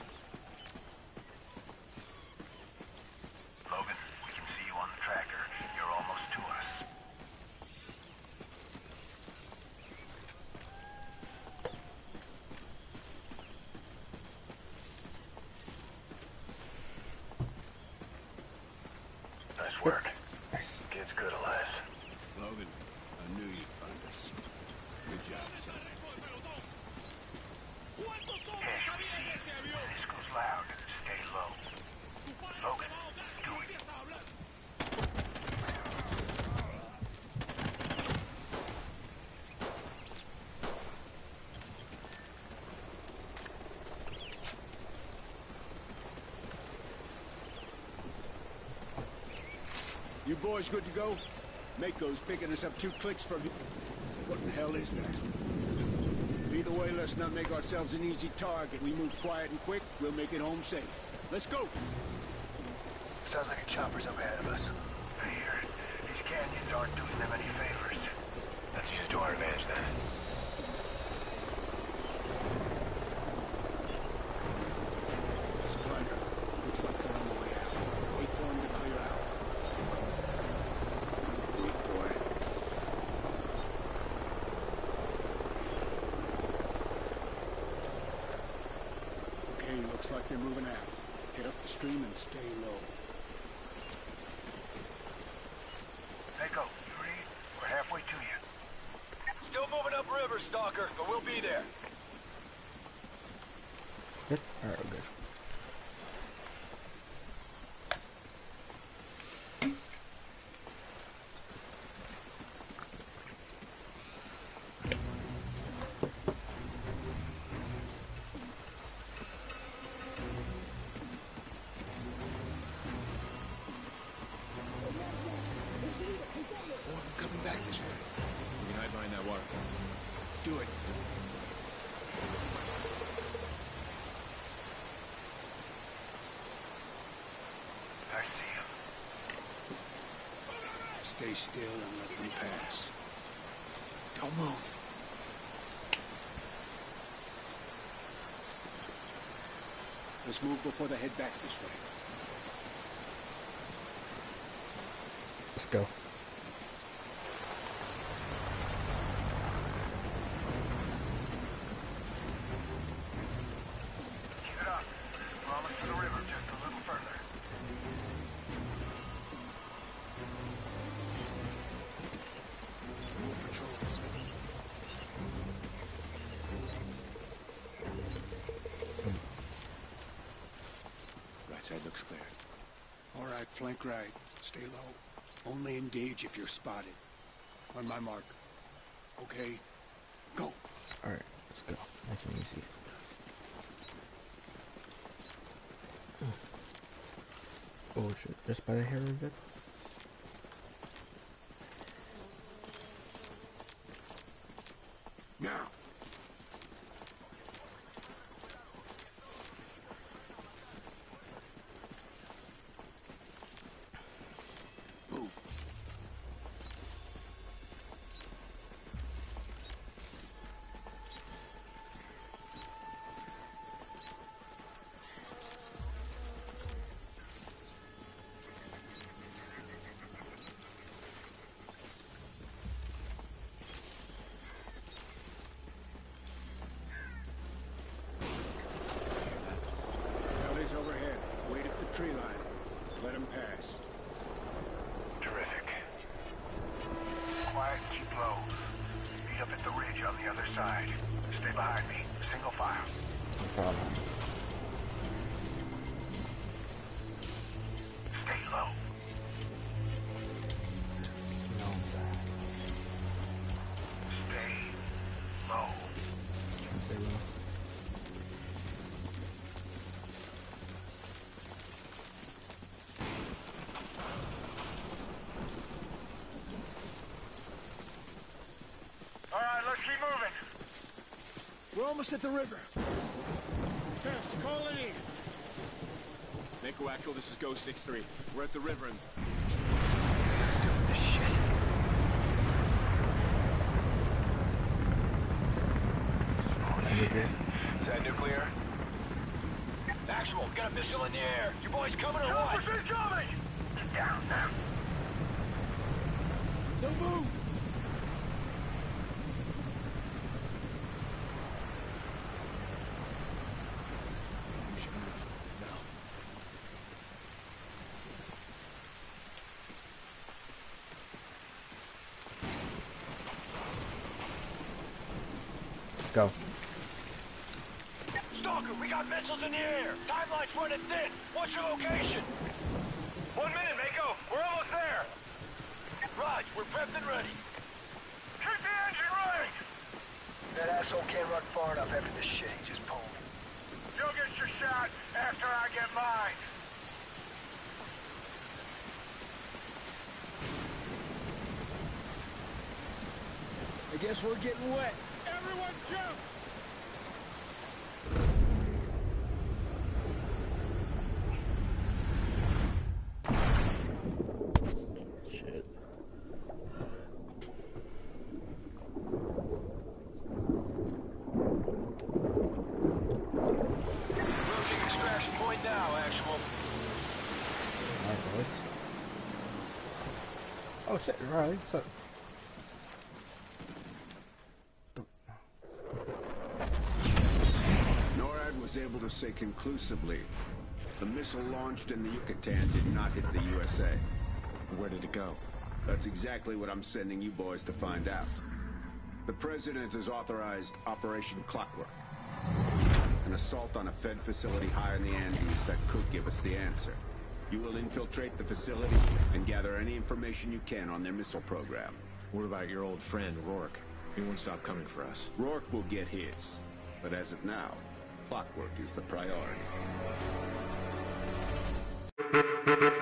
Logan, we can see you on the tracker. You're almost to us. Nice work. Nice. Kid's good, Elias. Logan, I knew you'd find us. Good job, son. This goes loud. Stay low. Logan, do it. You boys good to go? Mako's picking us up two clicks from you. What the hell is that? Either way, let's not make ourselves an easy target. We move quiet and quick, we'll make it home safe. Let's go! Sounds like a chopper's up ahead of us. I hear it. These canyons aren't doing them any favors. Let's use it to our advantage then. It's Kleiner. Looks like they're on the way out. Wait for them to clear out. Wait for it. Okay, looks like they're moving out. Head up the stream and stay low. Mako, you read? We're halfway to you. Still moving upriver, Stalker, but we'll be there. Good. Alright, we're good. More of them coming back this way. We can hide behind that waterfall. Do it. I see him. Stay still and let them pass. Don't move. Let's move before they head back this way. Let's go. Keep it up. We're almost to the river, just a little further. More patrols. Right side looks clear. All right, flank right. Stay low. Only engage if you're spotted. On my mark. Okay? Go. Alright, let's go. Nice and easy. Oh shit, just by the hair of it. Now. Move. Valley's overhead. Wait at the tree line. Let them pass. Terrific. Quiet, keep low. Meet up at the ridge on the other side. Stay behind me. Single file. No problem. Stay low. No, I'm sorry. Stay low. Trying to stay low. All right, let's keep moving. We're almost at the river. Yes, call it in. Mako Actual, this is Ghost six three. We're at the river and... This shit. Is that nuclear? got missile in the air. You boys coming or what? Choppers incoming! Get down now. Don't move! We should move. Now. Let's go. Stalker, we got missiles in the air. Timeline's running thin. What's your location? One minute, Mako. We're almost there. Raj, we're prepped and ready. Keep the engine running! That asshole can't run far enough after this shit he just pulled. You'll get your shot after I get mine. I guess we're getting wet. Everyone jump! Shit. Approaching extraction point now, actual. Alright, boys. Oh shit, Riley, what's up? NORAD was able to say conclusively the missile launched in the Yucatan did not hit the U S A. Where did it go? That's exactly what I'm sending you boys to find out. The President has authorized Operation Clockwork. An assault on a Fed facility high in the Andes that could give us the answer. You will infiltrate the facility and gather any information you can on their missile program. What about your old friend, Rourke? He won't stop coming for us. Rourke will get his. But as of now, Clockwork is the priority.